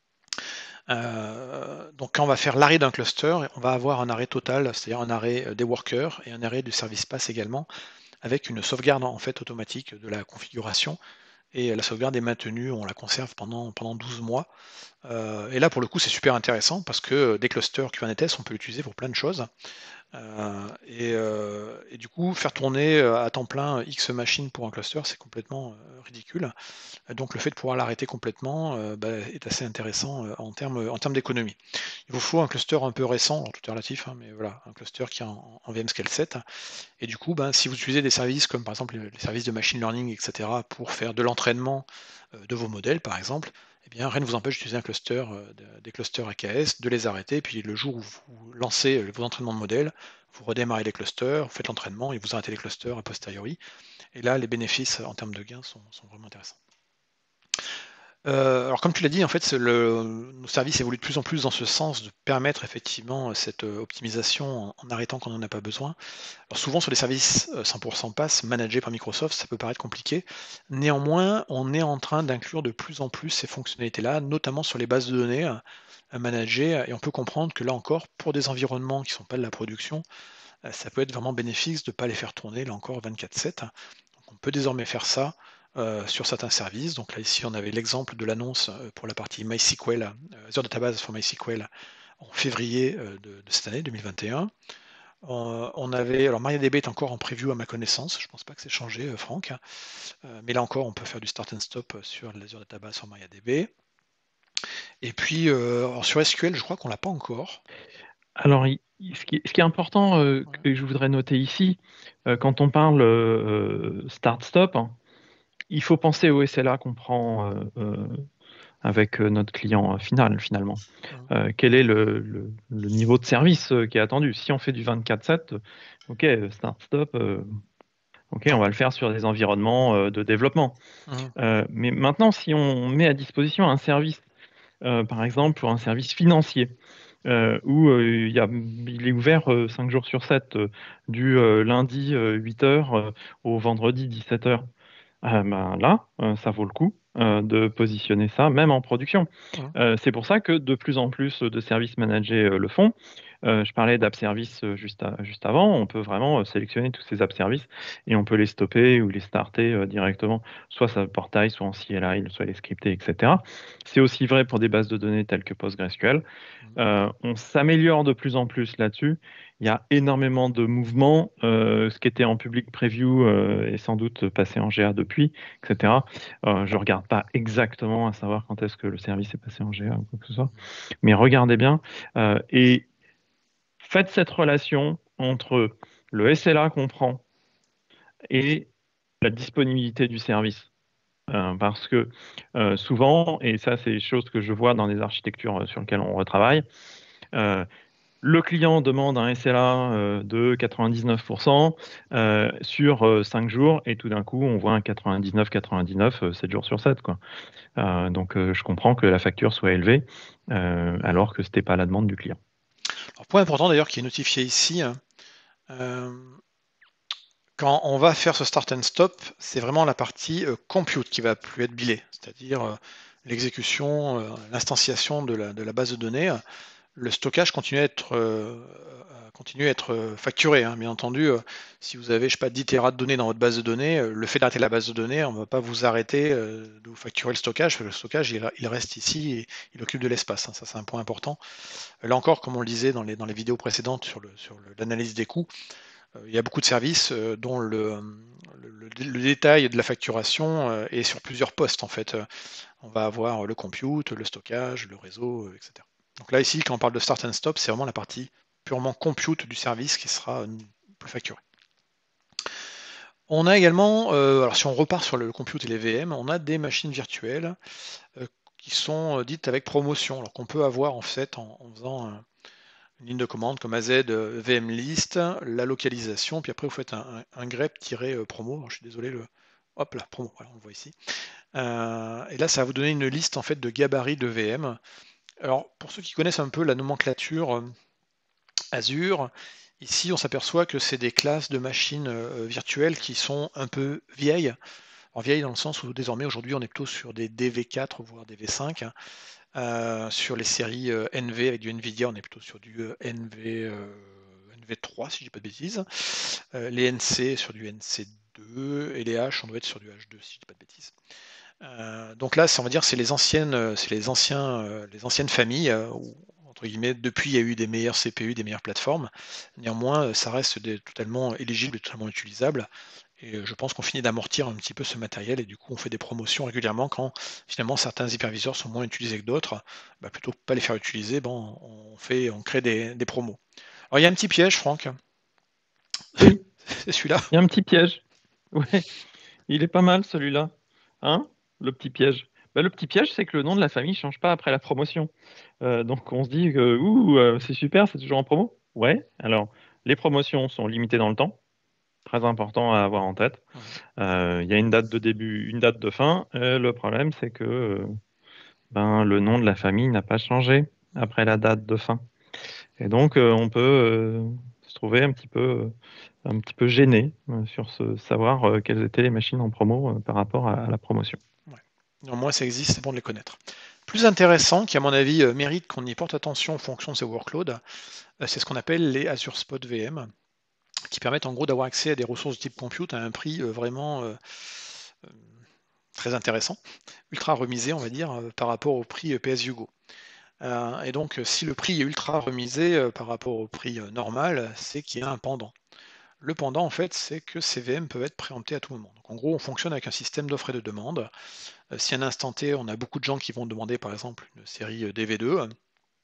Speaker 1: Donc quand on va faire l'arrêt d'un cluster, on va avoir un arrêt total, c'est-à-dire un arrêt des workers et un arrêt du service pass également, avec une sauvegarde en fait automatique de la configuration. Et la sauvegarde est maintenue, on la conserve pendant 12 mois. Et là, pour le coup, c'est super intéressant parce que des clusters Kubernetes, on peut l'utiliser pour plein de choses. Et du coup, faire tourner à temps plein X machines pour un cluster, c'est complètement ridicule. Donc le fait de pouvoir l'arrêter complètement est assez intéressant en termes d'économie. Il vous faut un cluster un peu récent, alors tout est relatif, hein, mais voilà, un cluster qui est en VM-Scale 7. Et du coup, si vous utilisez des services comme par exemple les services de machine learning, etc., pour faire de l'entraînement de vos modèles, par exemple, eh bien, rien ne vous empêche d'utiliser un cluster, des clusters AKS, de les arrêter, puis le jour où vous lancez vos entraînements de modèles, vous redémarrez les clusters, vous faites l'entraînement et vous arrêtez les clusters a posteriori. Et là, les bénéfices en termes de gains sont vraiment intéressants. Alors comme tu l'as dit, en fait, nos services évoluent de plus en plus dans ce sens de permettre effectivement cette optimisation en arrêtant quand on n'en a pas besoin. Alors souvent sur les services 100% pass managés par Microsoft, ça peut paraître compliqué. Néanmoins, on est en train d'inclure de plus en plus ces fonctionnalités-là, notamment sur les bases de données à manager, et on peut comprendre que là encore, pour des environnements qui ne sont pas de la production, ça peut être vraiment bénéfique de ne pas les faire tourner là encore 24/7. Donc on peut désormais faire ça sur certains services. Donc là ici on avait l'exemple de l'annonce pour la partie MySQL, Azure Database for MySQL en février de cette année 2021. On avait, alors MariaDB est encore en preview à ma connaissance, je ne pense pas que c'est changé, Franck, mais là encore on peut faire du start and stop sur l'Azure Database sur MariaDB. Et puis alors sur SQL, je crois qu'on l'a pas encore.
Speaker 2: Alors, ce qui est important, que je voudrais noter ici, quand on parle start-stop, hein, il faut penser au SLA qu'on prend avec notre client final, finalement.
Speaker 1: Mhm.
Speaker 2: Quel est le niveau de service qui est attendu? Si on fait du 24/7, ok, start-stop, ok, on va le faire sur des environnements de développement.
Speaker 1: Mhm.
Speaker 2: Mais maintenant, si on met à disposition un service, par exemple, pour un service financier, où il est ouvert 5 jours sur 7, du lundi 8 heures au vendredi 17 heures. Ben là, ça vaut le coup de positionner ça, même en production.
Speaker 1: Mhm.
Speaker 2: C'est pour ça que de plus en plus de services managés le font. Je parlais d'app service juste avant. On peut vraiment sélectionner tous ces app services et on peut les stopper ou les starter directement, soit sur le portail, soit en CLI, soit les scripter, etc. C'est aussi vrai pour des bases de données telles que PostgreSQL.
Speaker 1: Mhm.
Speaker 2: On s'améliore de plus en plus là-dessus. Il y a énormément de mouvements. Ce qui était en public preview est sans doute passé en GA depuis, etc. Je ne regarde pas exactement à savoir quand est-ce que le service est passé en GA ou quoi que ce soit. Mais regardez bien et faites cette relation entre le SLA qu'on prend et la disponibilité du service. Parce que souvent, et ça c'est des choses que je vois dans les architectures sur lesquelles on retravaille, euh, le client demande un SLA de 99% sur 5 jours et tout d'un coup on voit un 99-99 7 jours sur 7, quoi. Donc je comprends que la facture soit élevée alors que ce n'était pas la demande du client.
Speaker 1: Alors, point important d'ailleurs qui est notifié ici, hein, euh, quand on va faire ce start and stop, c'est vraiment la partie compute qui va plus être billée, c'est-à-dire l'exécution, l'instanciation de la base de données. Le stockage continue à être facturé, hein. Bien entendu, si vous avez, je sais pas, 10 Tera de données dans votre base de données, le fait d'arrêter la base de données, on ne va pas vous arrêter de vous facturer le stockage, parce que le stockage, il reste ici et il occupe de l'espace, hein. Ça, c'est un point important. Là encore, comme on le disait dans les vidéos précédentes sur l'analyse des coûts, il y a beaucoup de services dont le détail de la facturation est sur plusieurs postes, en fait. On va avoir le compute, le stockage, le réseau, etc. Donc là, ici, quand on parle de start and stop, c'est vraiment la partie purement compute du service qui sera facturée. On a également, alors si on repart sur le compute et les VM, on a des machines virtuelles qui sont dites avec promotion, alors qu'on peut avoir en fait en faisant une ligne de commande comme AZ vmlist, la localisation, puis après vous faites un grep-promo. Alors, je suis désolé, hop là, promo, voilà, on le voit ici. Et là, ça va vous donner une liste en fait de gabarits de VM. Alors, pour ceux qui connaissent un peu la nomenclature Azure, ici, on s'aperçoit que c'est des classes de machines virtuelles qui sont un peu vieilles. Alors, vieilles dans le sens où désormais, aujourd'hui, on est plutôt sur des DV4, voire des V5. Sur les séries NV avec du NVIDIA, on est plutôt sur du NV3, si je dis pas de bêtises. Les NC sur du NC2 et les H, on doit être sur du H2, si je dis pas de bêtises. Donc là, on va dire, c'est les anciennes familles où, entre guillemets, depuis, il y a eu des meilleurs CPU, des meilleures plateformes. Néanmoins, ça reste totalement éligible et totalement utilisable. Et je pense qu'on finit d'amortir un petit peu ce matériel et du coup, on fait des promotions régulièrement quand finalement certains hyperviseurs sont moins utilisés que d'autres. Bah, plutôt que pas les faire utiliser, bon, on crée des promos. Alors, il y a un petit piège, Franck.
Speaker 2: Oui,
Speaker 1: C'est celui-là.
Speaker 2: il y a un petit piège. Ouais, il est pas mal celui-là. Hein? Le petit piège. Bah, le petit piège, c'est que le nom de la famille ne change pas après la promotion. Donc on se dit que ouh, c'est super, c'est toujours en promo. Ouais, alors les promotions sont limitées dans le temps, très important à avoir en tête.
Speaker 1: Mhm.
Speaker 2: Il y a une date de début, une date de fin. Le problème, c'est que ben, le nom de la famille n'a pas changé après la date de fin. Et donc on peut se trouver un petit peu gêné sur savoir quelles étaient les machines en promo par rapport à la promotion.
Speaker 1: Ouais. Néanmoins, ça existe, c'est bon de les connaître. Plus intéressant, qui à mon avis mérite qu'on y porte attention en fonction de ces workloads, c'est ce qu'on appelle les Azure Spot VM, qui permettent en gros d'avoir accès à des ressources de type compute à un prix vraiment très intéressant, ultra remisé, on va dire, par rapport au prix PSUGO. Et donc, si le prix est ultra remisé par rapport au prix normal, c'est qu'il y a un pendant. Le pendant, en fait, c'est que ces VM peuvent être préemptés à tout moment. Donc, en gros, on fonctionne avec un système d'offre et de demande. Si à un instant T, on a beaucoup de gens qui vont demander, par exemple, une série DV2,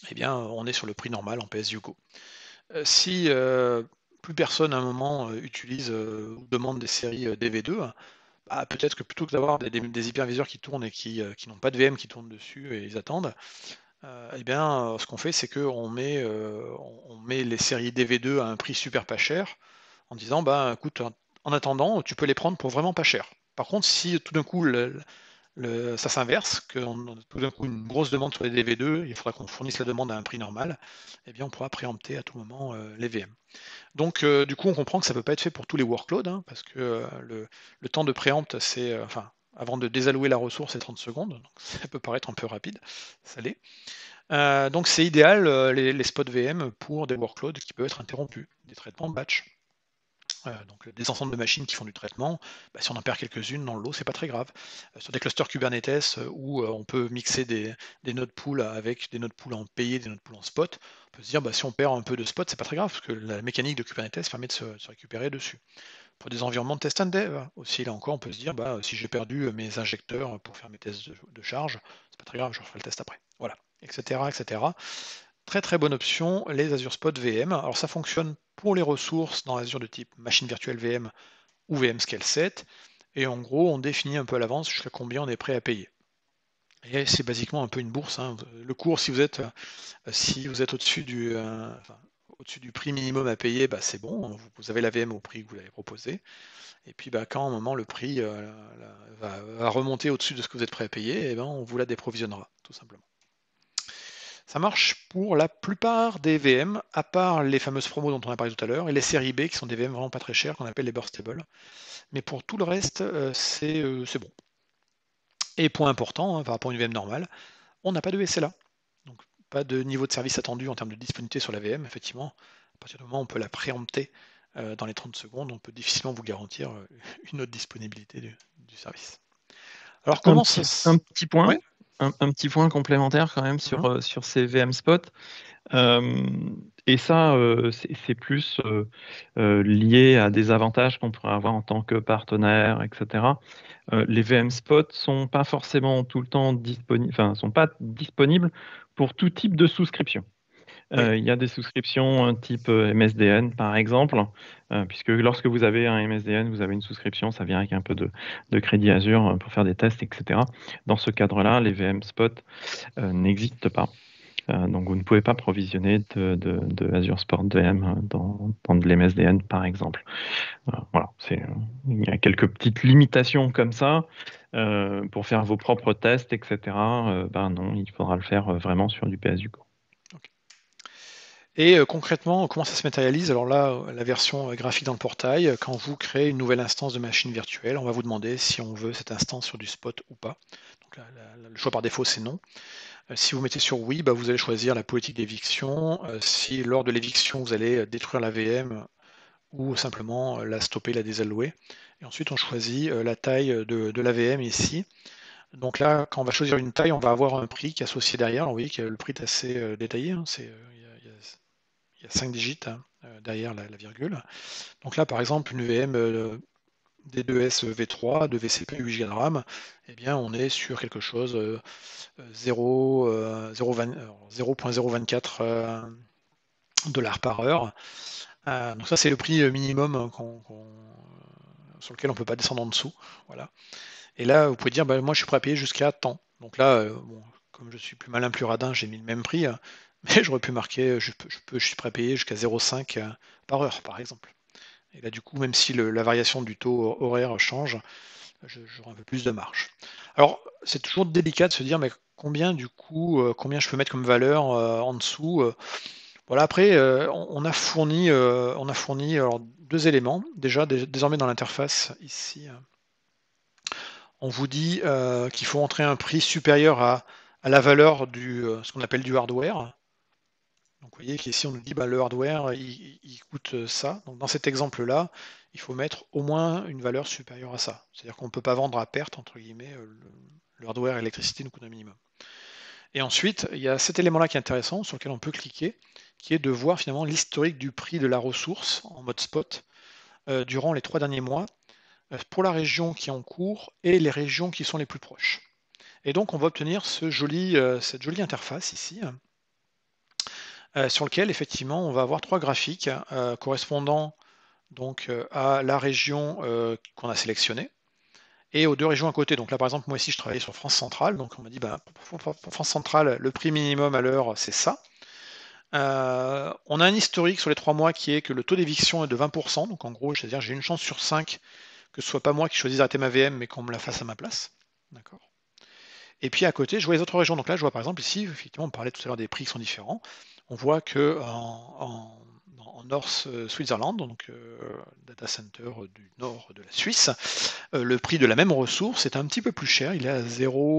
Speaker 1: eh bien, on est sur le prix normal en PSUGO. Si plus personne à un moment utilise ou demande des séries DV2, bah, peut-être que plutôt que d'avoir des hyperviseurs qui tournent et qui n'ont pas de VM qui tournent dessus et ils attendent, eh bien, ce qu'on fait, c'est qu'on met, on met les séries DV2 à un prix super pas cher, en disant, bah, écoute, en attendant, tu peux les prendre pour vraiment pas cher. Par contre, si tout d'un coup ça s'inverse, qu'on a tout d'un coup une grosse demande sur les DV2, il faudra qu'on fournisse la demande à un prix normal, eh bien on pourra préempter à tout moment les VM. Donc du coup on comprend que ça ne peut pas être fait pour tous les workloads, hein, parce que le temps de préempte, c'est, enfin, avant de désallouer la ressource, c'est 30 secondes, donc ça peut paraître un peu rapide, ça l'est. Donc c'est idéal les spots VM pour des workloads qui peuvent être interrompus, des traitements batch. Donc des ensembles de machines qui font du traitement, bah, si on en perd quelques-unes dans le lot, c'est pas très grave. Sur des clusters Kubernetes où on peut mixer des node pools avec des node pools en payé, des node pools en spot, on peut se dire bah, si on perd un peu de spot, c'est pas très grave, parce que la mécanique de Kubernetes permet de se récupérer dessus. Pour des environnements de test and dev aussi, là encore, on peut se dire bah, si j'ai perdu mes injecteurs pour faire mes tests de charge, c'est pas très grave, je referai le test après. Voilà, etc. etc. Très très bonne option, les Azure Spot VM. Alors ça fonctionne pour les ressources dans Azure de type machine virtuelle VM ou VM Scale 7. Et en gros, on définit un peu à l'avance jusqu'à combien on est prêt à payer. Et c'est basiquement un peu une bourse, hein. Le cours, si vous êtes au-dessus du prix minimum à payer, bah, c'est bon, vous avez la VM au prix que vous avez proposé. Et puis bah, quand à un moment le prix va remonter au-dessus de ce que vous êtes prêt à payer, eh ben, on vous la déprovisionnera, tout simplement. Ça marche pour la plupart des VM, à part les fameuses promos dont on a parlé tout à l'heure, et les séries B qui sont des VM vraiment pas très chères, qu'on appelle les burstables. Mais pour tout le reste, c'est bon. Et point important, hein, par rapport à une VM normale, on n'a pas de SLA. Donc pas de niveau de service attendu en termes de disponibilité sur la VM, effectivement. À partir du moment où on peut la préempter dans les 30 secondes, on peut difficilement vous garantir une autre disponibilité du service. Alors
Speaker 2: Un
Speaker 1: comment
Speaker 2: petit,
Speaker 1: ça
Speaker 2: un
Speaker 1: se...
Speaker 2: petit
Speaker 1: Ouais.
Speaker 2: point, un petit point complémentaire quand même
Speaker 1: Mhm.
Speaker 2: sur ces VM spots. Euh, et ça, c'est plus lié à des avantages qu'on pourrait avoir en tant que partenaire, etc. Les VM spots sont pas forcément tout le temps disponibles, enfin, sont pas disponibles pour tout type de souscription.
Speaker 1: Oui.
Speaker 2: Il y a des souscriptions type MSDN, par exemple, puisque lorsque vous avez un MSDN, vous avez une souscription, ça vient avec un peu de crédit Azure pour faire des tests, etc. Dans ce cadre-là, les VM spots n'existent pas. Donc, vous ne pouvez pas provisionner de Azure Sport VM dans de l'MSDN, par exemple. Voilà, il y a quelques petites limitations comme ça. Pour faire vos propres tests, etc., ben non, il faudra le faire vraiment sur du PSU.
Speaker 1: Ok. Et concrètement, comment ça se matérialise? Alors là, la version graphique dans le portail, quand vous créez une nouvelle instance de machine virtuelle, on va vous demander si on veut cette instance sur du spot ou pas. Donc le choix par défaut, c'est non. Si vous mettez sur oui, bah, vous allez choisir la politique d'éviction. Si lors de l'éviction, vous allez détruire la VM ou simplement la stopper, la désallouer. Et ensuite, on choisit la taille de la VM ici. Donc là, quand on va choisir une taille, on va avoir un prix qui est associé derrière. Alors, vous voyez que le prix est assez détaillé, hein. Il y a 5 digits hein, derrière la virgule. Donc là, par exemple, une VM D2S V3 de VCP 8 Go de RAM, eh bien, on est sur quelque chose 0,024 dollars par heure. Donc ça, c'est le prix minimum sur lequel on ne peut pas descendre en dessous. Voilà. Et là, vous pouvez dire, bah, moi, je suis prêt à payer jusqu'à temps. Donc là, bon, comme je suis plus malin, plus radin, j'ai mis le même prix, hein, mais j'aurais pu marquer, je suis prêt à payer jusqu'à 0,5 par heure, par exemple. Et là, du coup, même si la variation du taux horaire change, j'aurai un peu plus de marge. Alors, c'est toujours délicat de se dire, mais combien du coup, combien je peux mettre comme valeur en dessous. Voilà, après, on a fourni alors, deux éléments. Déjà, désormais dans l'interface ici, on vous dit qu'il faut entrer un prix supérieur à la valeur ce qu'on appelle du hardware. Donc vous voyez qu'ici on nous dit bah, le hardware il coûte ça. Donc dans cet exemple-là, il faut mettre au moins une valeur supérieure à ça. C'est-à-dire qu'on ne peut pas vendre à perte, entre guillemets, le hardware et l'électricité nous coûtent un minimum. Et ensuite, il y a cet élément-là qui est intéressant, sur lequel on peut cliquer, qui est de voir finalement l'historique du prix de la ressource en mode spot durant les 3 derniers mois pour la région qui est en cours et les régions qui sont les plus proches. Et donc on va obtenir cette jolie interface ici, sur lequel effectivement on va avoir 3 graphiques correspondant donc à la région qu'on a sélectionnée et aux 2 régions à côté. Donc là par exemple moi ici je travaillais sur France Centrale, donc on m'a dit bah, pour France Centrale le prix minimum à l'heure c'est ça. On a un historique sur les 3 mois qui est que le taux d'éviction est de 20%, donc en gros c'est-à-dire j'ai une chance sur 5 que ce soit pas moi qui choisisse d'arrêter ma VM mais qu'on me la fasse à ma place. D'accord. Et puis à côté, je vois les autres régions. Donc là, je vois par exemple ici, effectivement, on parlait tout à l'heure des prix qui sont différents. On voit que en North Switzerland, donc data center du nord de la Suisse, le prix de la même ressource est un petit peu plus cher. Il est à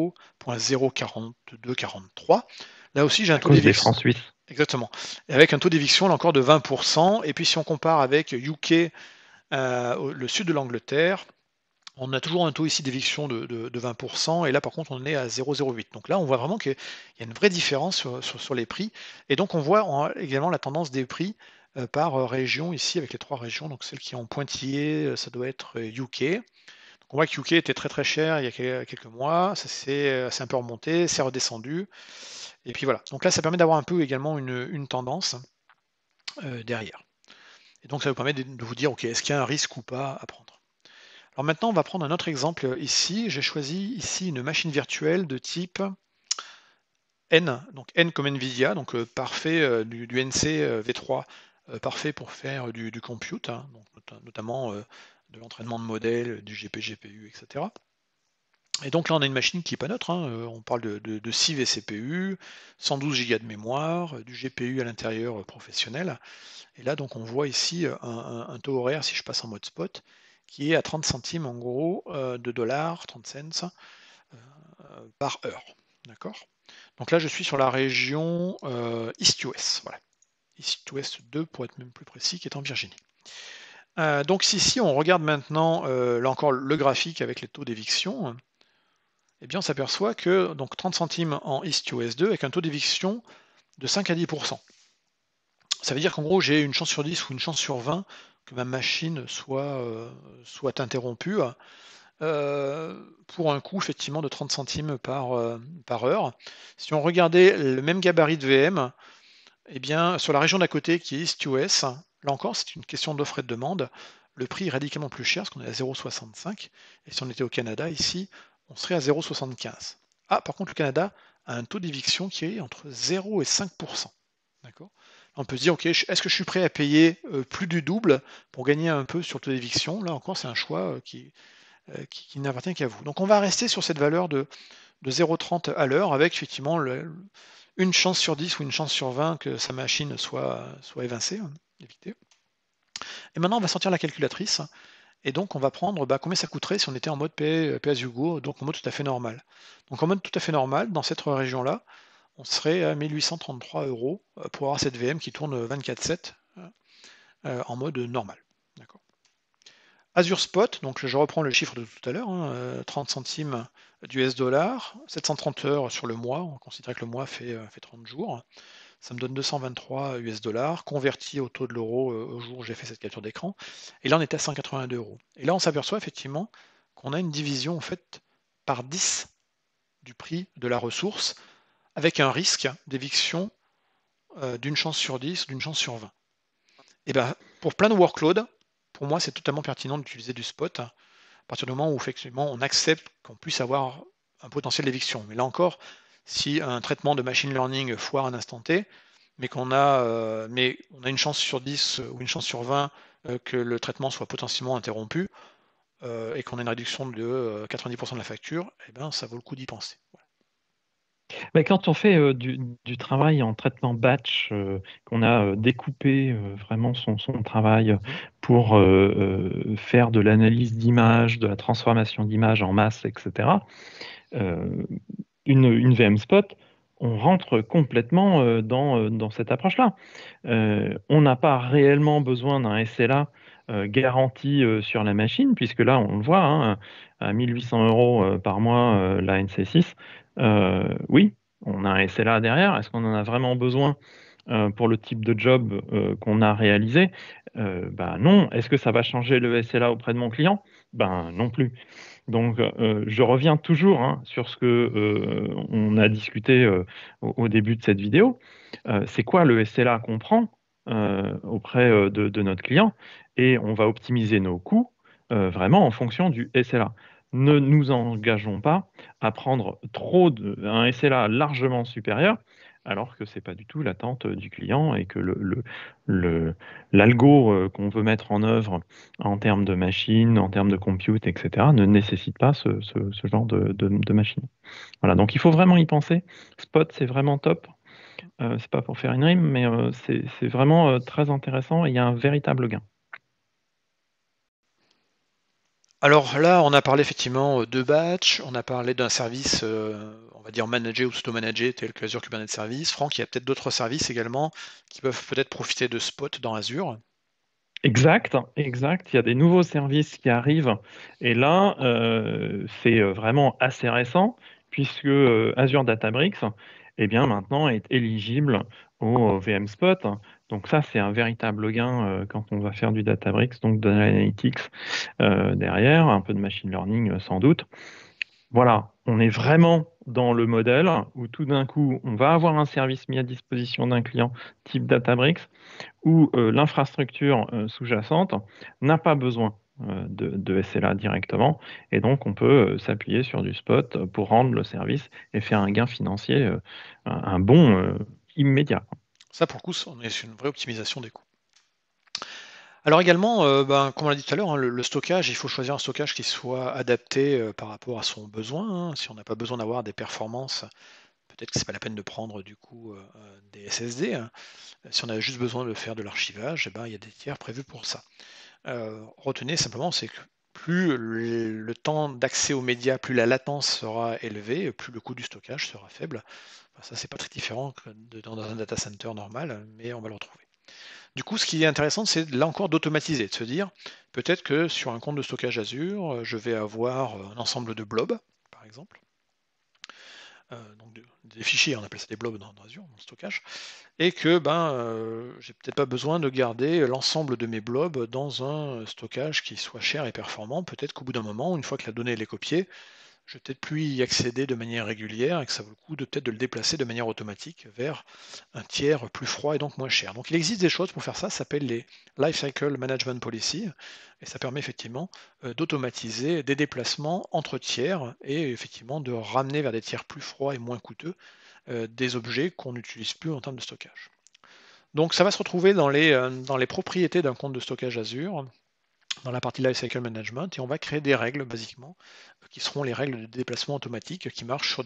Speaker 1: 0,04243. Là aussi, j'ai un
Speaker 2: À
Speaker 1: taux
Speaker 2: cause des
Speaker 1: d'éviction.
Speaker 2: francs suisses.
Speaker 1: Exactement. Et avec un taux d'éviction là encore de 20%. Et puis si on compare avec UK, le sud de l'Angleterre, on a toujours un taux ici d'éviction de 20%, et là par contre on est à 0,08. Donc là on voit vraiment qu'il y a une vraie différence sur les prix. Et donc on voit également la tendance des prix par région ici avec les 3 régions. Donc celle qui est en pointillé, ça doit être UK. Donc on voit que UK était très très cher il y a quelques mois, ça c'est un peu remonté, c'est redescendu. Et puis voilà. Donc là ça permet d'avoir un peu également une tendance derrière. Et donc ça vous permet de vous dire, ok, est-ce qu'il y a un risque ou pas à prendre. Alors maintenant, on va prendre un autre exemple ici. J'ai choisi ici une machine virtuelle de type N, donc N comme NVIDIA, donc parfait du NC V3, parfait pour faire du compute, hein, donc notamment de l'entraînement de modèles, du GP, GPU, etc. Et donc là, on a une machine qui n'est pas neutre, hein, on parle de 6 vCPU, 112 Go de mémoire, du GPU à l'intérieur professionnel. Et là, donc, on voit ici un taux horaire, si je passe en mode spot, qui est à 30 centimes en gros de dollars, 30 cents par heure. D'accord. Donc là, je suis sur la région East-US. Voilà. East-Ouest 2 pour être même plus précis, qui est en Virginie. Donc si on regarde maintenant, là encore, le graphique avec les taux d'éviction, eh bien on s'aperçoit que donc 30 centimes en East-US 2 avec un taux d'éviction de 5 à 10%. Ça veut dire qu'en gros, j'ai une chance sur 10 ou une chance sur 20 que ma machine soit interrompue pour un coût effectivement de 30 centimes par heure. Si on regardait le même gabarit de VM, eh bien, sur la région d'à côté qui est East-US, là encore, c'est une question d'offre et de demande. Le prix est radicalement plus cher, parce qu'on est à 0,65. Et si on était au Canada, ici, on serait à 0,75. Ah, par contre, le Canada a un taux d'éviction qui est entre 0 et 5%. D'accord. On peut se dire, ok, est-ce que je suis prêt à payer plus du double pour gagner un peu sur le taux d'éviction? Là encore, c'est un choix qui n'appartient qu'à vous. Donc on va rester sur cette valeur de 0,30 à l'heure avec effectivement une chance sur 10 ou une chance sur 20 que sa machine soit évincée, hein, évitée. Et maintenant on va sortir la calculatrice et donc on va prendre combien ça coûterait si on était en mode pay as you go, donc en mode tout à fait normal. Donc en mode tout à fait normal, dans cette région-là, on serait à 1833 euros pour avoir cette VM qui tourne 24/7 en mode normal. D'accord. Azure Spot, donc je reprends le chiffre de tout à l'heure, hein, 30 centimes d'US dollar, 730 heures sur le mois, on considère que le mois fait 30 jours, ça me donne 223 US dollars, converti au taux de l'euro au jour où j'ai fait cette capture d'écran, et là on est à 182 euros. Et là on s'aperçoit effectivement qu'on a une division en fait par 10 du prix de la ressource, avec un risque d'éviction d'une chance sur 10, d'une chance sur 20. Et bien pour plein de workloads, pour moi c'est totalement pertinent d'utiliser du spot, à partir du moment où effectivement on accepte qu'on puisse avoir un potentiel d'éviction. Mais là encore, si un traitement de machine learning foire un instant T, mais on a une chance sur 10 ou une chance sur 20 que le traitement soit potentiellement interrompu et qu'on a une réduction de 90% de la facture, eh ben, ça vaut le coup d'y penser. Voilà.
Speaker 2: Mais quand on fait du travail en traitement batch, qu'on a découpé vraiment son travail pour faire de l'analyse d'images, de la transformation d'images en masse, etc., une VM Spot, on rentre complètement dans cette approche-là. On n'a pas réellement besoin d'un SLA garanti sur la machine, puisque là, on le voit, hein, à 1800 euros par mois, la NC6, oui, on a un SLA derrière. Est-ce qu'on en a vraiment besoin pour le type de job qu'on a réalisé? Non. Est-ce que ça va changer le SLA auprès de mon client? Ben non plus. Donc, je reviens toujours sur ce que on a discuté au début de cette vidéo. C'est quoi le SLA qu'on prend auprès de notre client et on va optimiser nos coûts vraiment en fonction du SLA. Ne nous engageons pas à prendre un SLA largement supérieur alors que ce n'est pas du tout l'attente du client et que l'algo qu'on veut mettre en œuvre en termes de machines, en termes de compute, etc., ne nécessite pas ce genre de machine. Voilà, donc il faut vraiment y penser. Spot, c'est vraiment top. C'est pas pour faire une rime, mais c'est vraiment très intéressant et il y a un véritable gain.
Speaker 1: Alors là, on a parlé effectivement de batch, on a parlé d'un service, on va dire managé ou auto-managé, tel que Azure Kubernetes Service. Franck, il y a peut-être d'autres services également qui peuvent peut-être profiter de Spot dans Azure.
Speaker 2: Exact, exact. Il y a des nouveaux services qui arrivent et là, c'est vraiment assez récent puisque Azure Databricks, eh bien, maintenant est éligible au VM Spot. Donc ça, c'est un véritable gain quand on va faire du Databricks, donc de l'analytics derrière, un peu de machine learning sans doute. Voilà, on est vraiment dans le modèle où tout d'un coup, on va avoir un service mis à disposition d'un client type Databricks où l'infrastructure sous-jacente n'a pas besoin de SLA directement, et donc on peut s'appuyer sur du spot pour rendre le service et faire un gain financier, un bond immédiat.
Speaker 1: Ça, pour le coup, on est sur une vraie optimisation des coûts. Alors également, comme on l'a dit tout à l'heure, hein, le stockage, il faut choisir un stockage qui soit adapté par rapport à son besoin, hein. Si on n'a pas besoin d'avoir des performances, peut-être que c'est pas la peine de prendre du coup des SSD, hein. Si on a juste besoin de faire de l'archivage, eh ben, il y a des tiers prévus pour ça. Retenez simplement, c'est que plus le temps d'accès aux médias, plus la latence sera élevée, plus le coût du stockage sera faible. Enfin, ça, c'est pas très différent que dans un data center normal, mais on va le retrouver. Du coup, ce qui est intéressant, c'est là encore d'automatiser, de se dire, peut-être que sur un compte de stockage Azure, je vais avoir un ensemble de blobs, par exemple, donc des fichiers, on appelle ça des blobs dans Azure, dans le stockage, et que j'ai peut-être pas besoin de garder l'ensemble de mes blobs dans un stockage qui soit cher et performant. Peut-être qu'au bout d'un moment, une fois que la donnée elle est copiée, je vais peut-être plus y accéder de manière régulière et que ça vaut le coup de peut-être de le déplacer de manière automatique vers un tiers plus froid et donc moins cher. Donc il existe des choses pour faire ça s'appelle les Lifecycle Management Policy, et ça permet effectivement d'automatiser des déplacements entre tiers et effectivement de ramener vers des tiers plus froids et moins coûteux des objets qu'on n'utilise plus en termes de stockage. Donc ça va se retrouver dans les propriétés d'un compte de stockage Azure, dans la partie Lifecycle Management, et on va créer des règles, basiquement, qui seront les règles de déplacement automatique qui marchent sur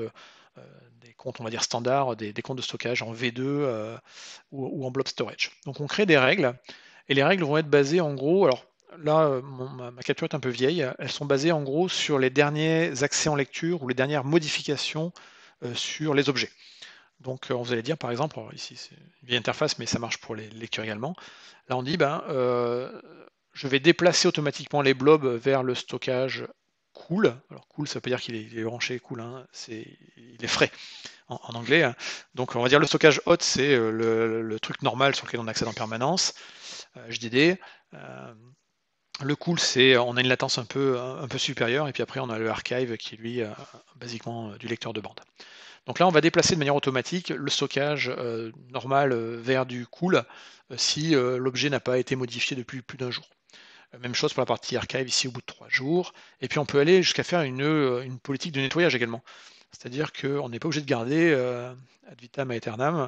Speaker 1: des comptes on va dire standards, des comptes de stockage en V2 ou en blob storage. Donc on crée des règles, et les règles vont être basées en gros, alors là, ma capture est un peu vieille, elles sont basées en gros sur les derniers accès en lecture ou les dernières modifications sur les objets. Donc vous allez dire par exemple, alors ici c'est une vieille interface mais ça marche pour les lectures également. Là on dit je vais déplacer automatiquement les blobs vers le stockage cool. Alors cool ça veut pas dire qu'il est branché cool, hein, il est frais en anglais, hein. Donc on va dire le stockage hot c'est le truc normal sur lequel on accède en permanence, HDD. Le cool c'est on a une latence un peu supérieure et puis après on a le archive qui lui basiquement du lecteur de bande. Donc là, on va déplacer de manière automatique le stockage normal vers du cool si l'objet n'a pas été modifié depuis plus d'un jour. Même chose pour la partie archive ici au bout de 3 jours. Et puis on peut aller jusqu'à faire une politique de nettoyage également. C'est-à-dire qu'on n'est pas obligé de garder ad vitam aeternam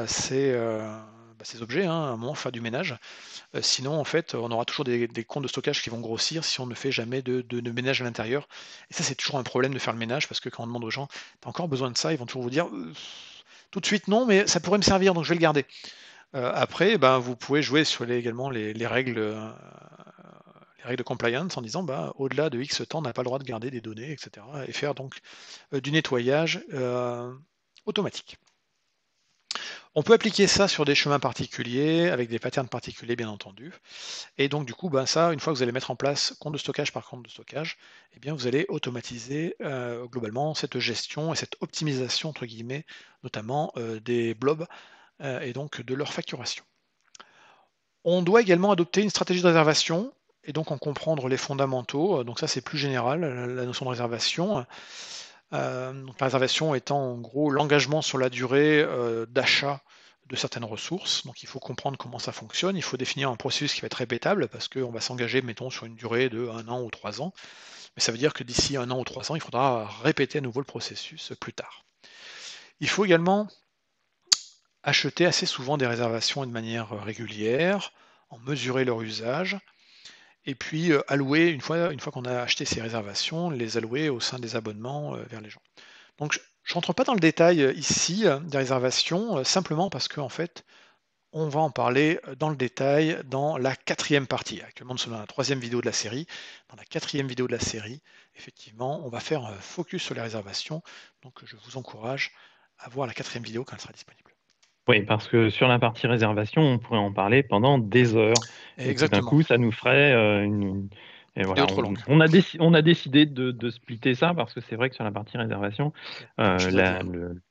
Speaker 1: ces objets, hein, à un moment faire du ménage. Sinon, en fait, on aura toujours des comptes de stockage qui vont grossir si on ne fait jamais de ménage à l'intérieur. Et ça, c'est toujours un problème de faire le ménage parce que quand on demande aux gens, t'as encore besoin de ça, ils vont toujours vous dire tout de suite non, mais ça pourrait me servir donc je vais le garder. Après, vous pouvez jouer sur également les règles de compliance en disant au-delà de X temps, on n'a pas le droit de garder des données, etc. Et faire donc du nettoyage automatique. On peut appliquer ça sur des chemins particuliers, avec des patterns particuliers bien entendu. Et donc du coup, ça, une fois que vous allez mettre en place compte de stockage par compte de stockage, eh bien vous allez automatiser globalement cette gestion et cette optimisation entre guillemets, notamment des blobs et donc de leur facturation. On doit également adopter une stratégie de réservation et donc en comprendre les fondamentaux. Donc ça, c'est plus général, la notion de réservation. Donc la réservation étant en gros l'engagement sur la durée d'achat de certaines ressources. Donc il faut comprendre comment ça fonctionne, il faut définir un processus qui va être répétable, parce qu'on va s'engager, mettons, sur une durée de 1 an ou 3 ans. Mais ça veut dire que d'ici 1 an ou 3 ans, il faudra répéter à nouveau le processus plus tard. Il faut également acheter assez souvent des réservations de manière régulière, en mesurer leur usage, et puis allouer, une fois qu'on a acheté ces réservations, les allouer au sein des abonnements vers les gens. Donc je ne rentre pas dans le détail ici des réservations, simplement parce qu'en fait, on va en parler dans le détail dans la 4e partie. Actuellement, nous sommes dans la 3e vidéo de la série. Dans la 4e vidéo de la série, effectivement, on va faire un focus sur les réservations. Donc je vous encourage à voir la 4e vidéo quand elle sera disponible.
Speaker 2: Oui, parce que sur la partie réservation, on pourrait en parler pendant des heures. Et tout d'un
Speaker 1: Exactement.
Speaker 2: coup, ça nous ferait et
Speaker 1: Vidéo
Speaker 2: voilà,
Speaker 1: trop longue.
Speaker 2: on a décidé de splitter ça parce que c'est vrai que sur la partie réservation,
Speaker 1: Il y a plein de choses à dire.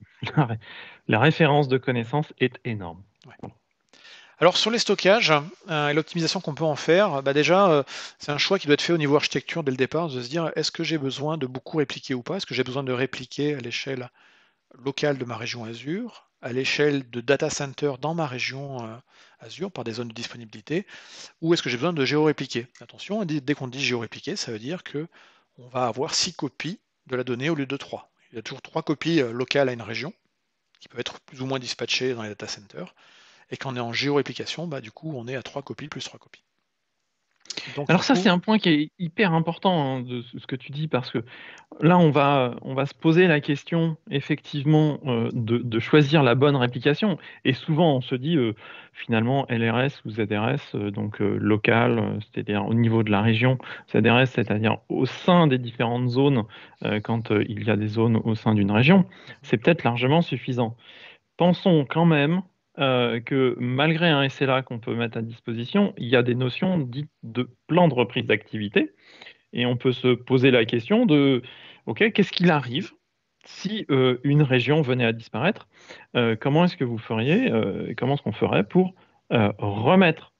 Speaker 2: la référence de connaissances est énorme.
Speaker 1: Ouais. Alors sur les stockages et l'optimisation qu'on peut en faire, déjà c'est un choix qui doit être fait au niveau architecture dès le départ, de se dire est-ce que j'ai besoin de beaucoup répliquer ou pas? Est-ce que j'ai besoin de répliquer à l'échelle locale de ma région Azure, à l'échelle de data center dans ma région Azure par des zones de disponibilité, ou est-ce que j'ai besoin de géorépliquer? Attention, dès qu'on dit géorépliquer, ça veut dire que on va avoir 6 copies de la donnée au lieu de 3. Il y a toujours 3 copies locales à une région, qui peuvent être plus ou moins dispatchées dans les data centers. Et quand on est en géoréplication, du coup, on est à 3 copies plus 3 copies. Donc,
Speaker 2: Alors
Speaker 1: du
Speaker 2: ça,
Speaker 1: coup,
Speaker 2: c'est un point qui est hyper important hein, de ce que tu dis parce que là, on va se poser la question, effectivement, de choisir la bonne réplication. Et souvent, on se dit, finalement, LRS ou ZRS, donc local, c'est-à-dire au niveau de la région, ZRS, c'est-à-dire au sein des différentes zones, quand il y a des zones au sein d'une région, c'est peut-être largement suffisant. Pensons quand même que malgré un SLA qu'on peut mettre à disposition, il y a des notions dites de plan de reprise d'activité. Et on peut se poser la question de, OK, qu'est-ce qu'il arrive si une région venait à disparaître? Comment est-ce que vous feriez, comment est-ce qu'on ferait pour remettre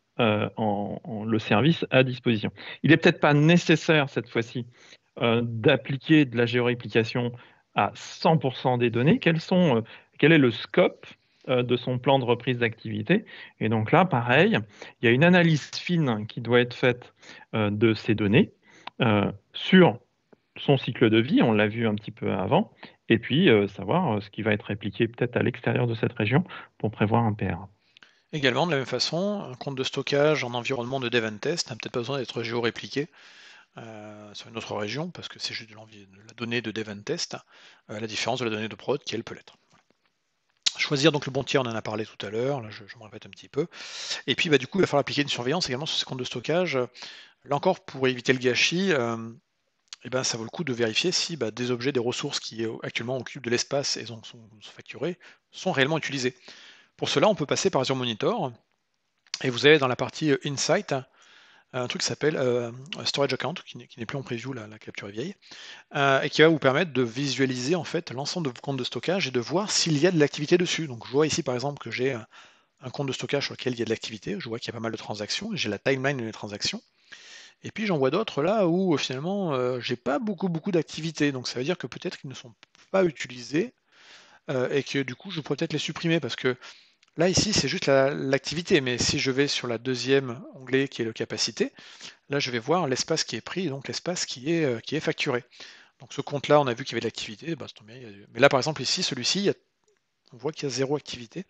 Speaker 2: le service à disposition? Il n'est peut-être pas nécessaire cette fois-ci d'appliquer de la géoréplication à 100% des données. Quel est le scope de son plan de reprise d'activité? Et donc là, pareil, il y a une analyse fine qui doit être faite de ces données sur son cycle de vie, on l'a vu un petit peu avant, et puis savoir ce qui va être répliqué peut-être à l'extérieur de cette région pour prévoir un PRA.
Speaker 1: également, de la même façon, un compte de stockage en environnement de dev and test n'a peut-être pas besoin d'être géorépliqué sur une autre région, parce que c'est juste de la donnée de dev and test, à la différence de la donnée de prod qui, elle, peut l'être. Choisir donc le bon tiers, on en a parlé tout à l'heure, là je me répète un petit peu. Et puis du coup, il va falloir appliquer une surveillance également sur ces comptes de stockage. Là encore, pour éviter le gâchis, ça vaut le coup de vérifier si des objets, des ressources qui actuellement occupent de l'espace et sont facturés, sont réellement utilisés. Pour cela, on peut passer par Azure Monitor, et vous avez dans la partie Insight un truc qui s'appelle Storage Account, qui n'est plus en preview, la capture est vieille, et qui va vous permettre de visualiser en fait l'ensemble de vos comptes de stockage et de voir s'il y a de l'activité dessus. Donc je vois ici par exemple que j'ai un compte de stockage sur lequel il y a de l'activité, je vois qu'il y a pas mal de transactions, j'ai la timeline des transactions, et puis j'en vois d'autres là où finalement j'ai pas beaucoup d'activité, donc ça veut dire que peut-être qu'ils ne sont pas utilisés, et que du coup je pourrais peut-être les supprimer, parce que là ici c'est juste l'activité, mais si je vais sur la 2e onglet qui est le capacité, là je vais voir l'espace qui est pris, et donc l'espace qui est facturé. Donc ce compte-là, on a vu qu'il y avait de l'activité, ça tombe bien, mais là par exemple ici, celui-ci, on voit qu'il y a 0 activité,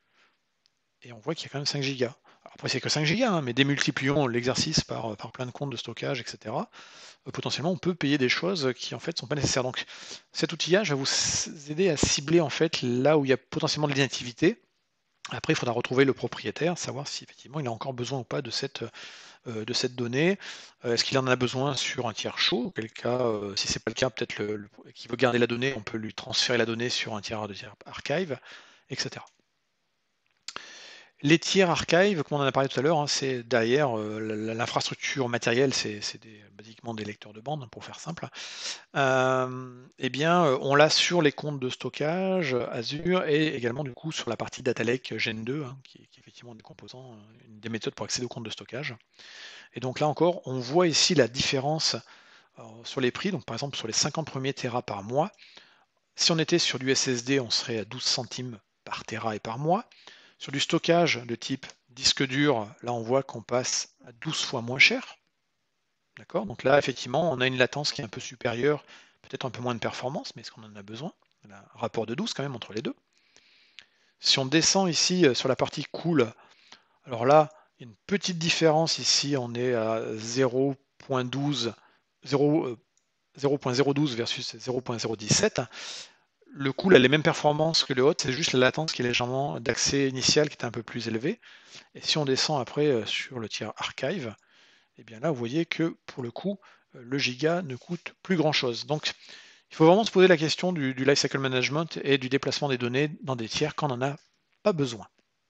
Speaker 1: et on voit qu'il y a quand même 5 gigas. Alors après c'est que 5 gigas, hein, mais démultiplions l'exercice par plein de comptes de stockage, etc. Potentiellement on peut payer des choses qui en fait sont pas nécessaires. Donc cet outillage va vous aider à cibler en fait là où il y a potentiellement de l'inactivité. Après, il faudra retrouver le propriétaire, savoir si effectivement il a encore besoin ou pas de cette donnée. Est-ce qu'il en a besoin sur un tiers chaud? Auquel cas, si c'est pas le cas, peut-être qu'il veut garder la donnée, on peut lui transférer la donnée sur un tiers archive, etc. Les tiers archive, comme on en a parlé tout à l'heure, hein, c'est derrière l'infrastructure matérielle, c'est basiquement des lecteurs de bande, hein, pour faire simple. Eh bien, on l'a sur les comptes de stockage Azure et également du coup sur la partie Data Lake Gen 2, hein, qui est effectivement des composants, une des méthodes pour accéder aux comptes de stockage. Et donc là encore, on voit ici la différence sur les prix. Donc par exemple sur les 50 premiers Tera par mois, si on était sur du SSD, on serait à 12 centimes par Tera et par mois. Sur du stockage de type disque dur, là on voit qu'on passe à 12 fois moins cher. D'accord? Donc là, effectivement, on a une latence qui est un peu supérieure, peut-être un peu moins de performance, mais est-ce qu'on en a besoin? On a un rapport de 12 quand même entre les deux. Si on descend ici sur la partie cool, alors là, il y a une petite différence ici, on est à 0.12, 0.012 versus 0.017. Le cool a les mêmes performances que le hot, c'est juste la latence qui est légèrement d'accès initial qui est un peu plus élevée. Et si on descend après sur le tiers archive, et bien là, vous voyez que pour le coup, le giga ne coûte plus grand-chose. Donc, il faut vraiment se poser la question du lifecycle management et du déplacement des données dans des tiers quand on n'en a pas besoin.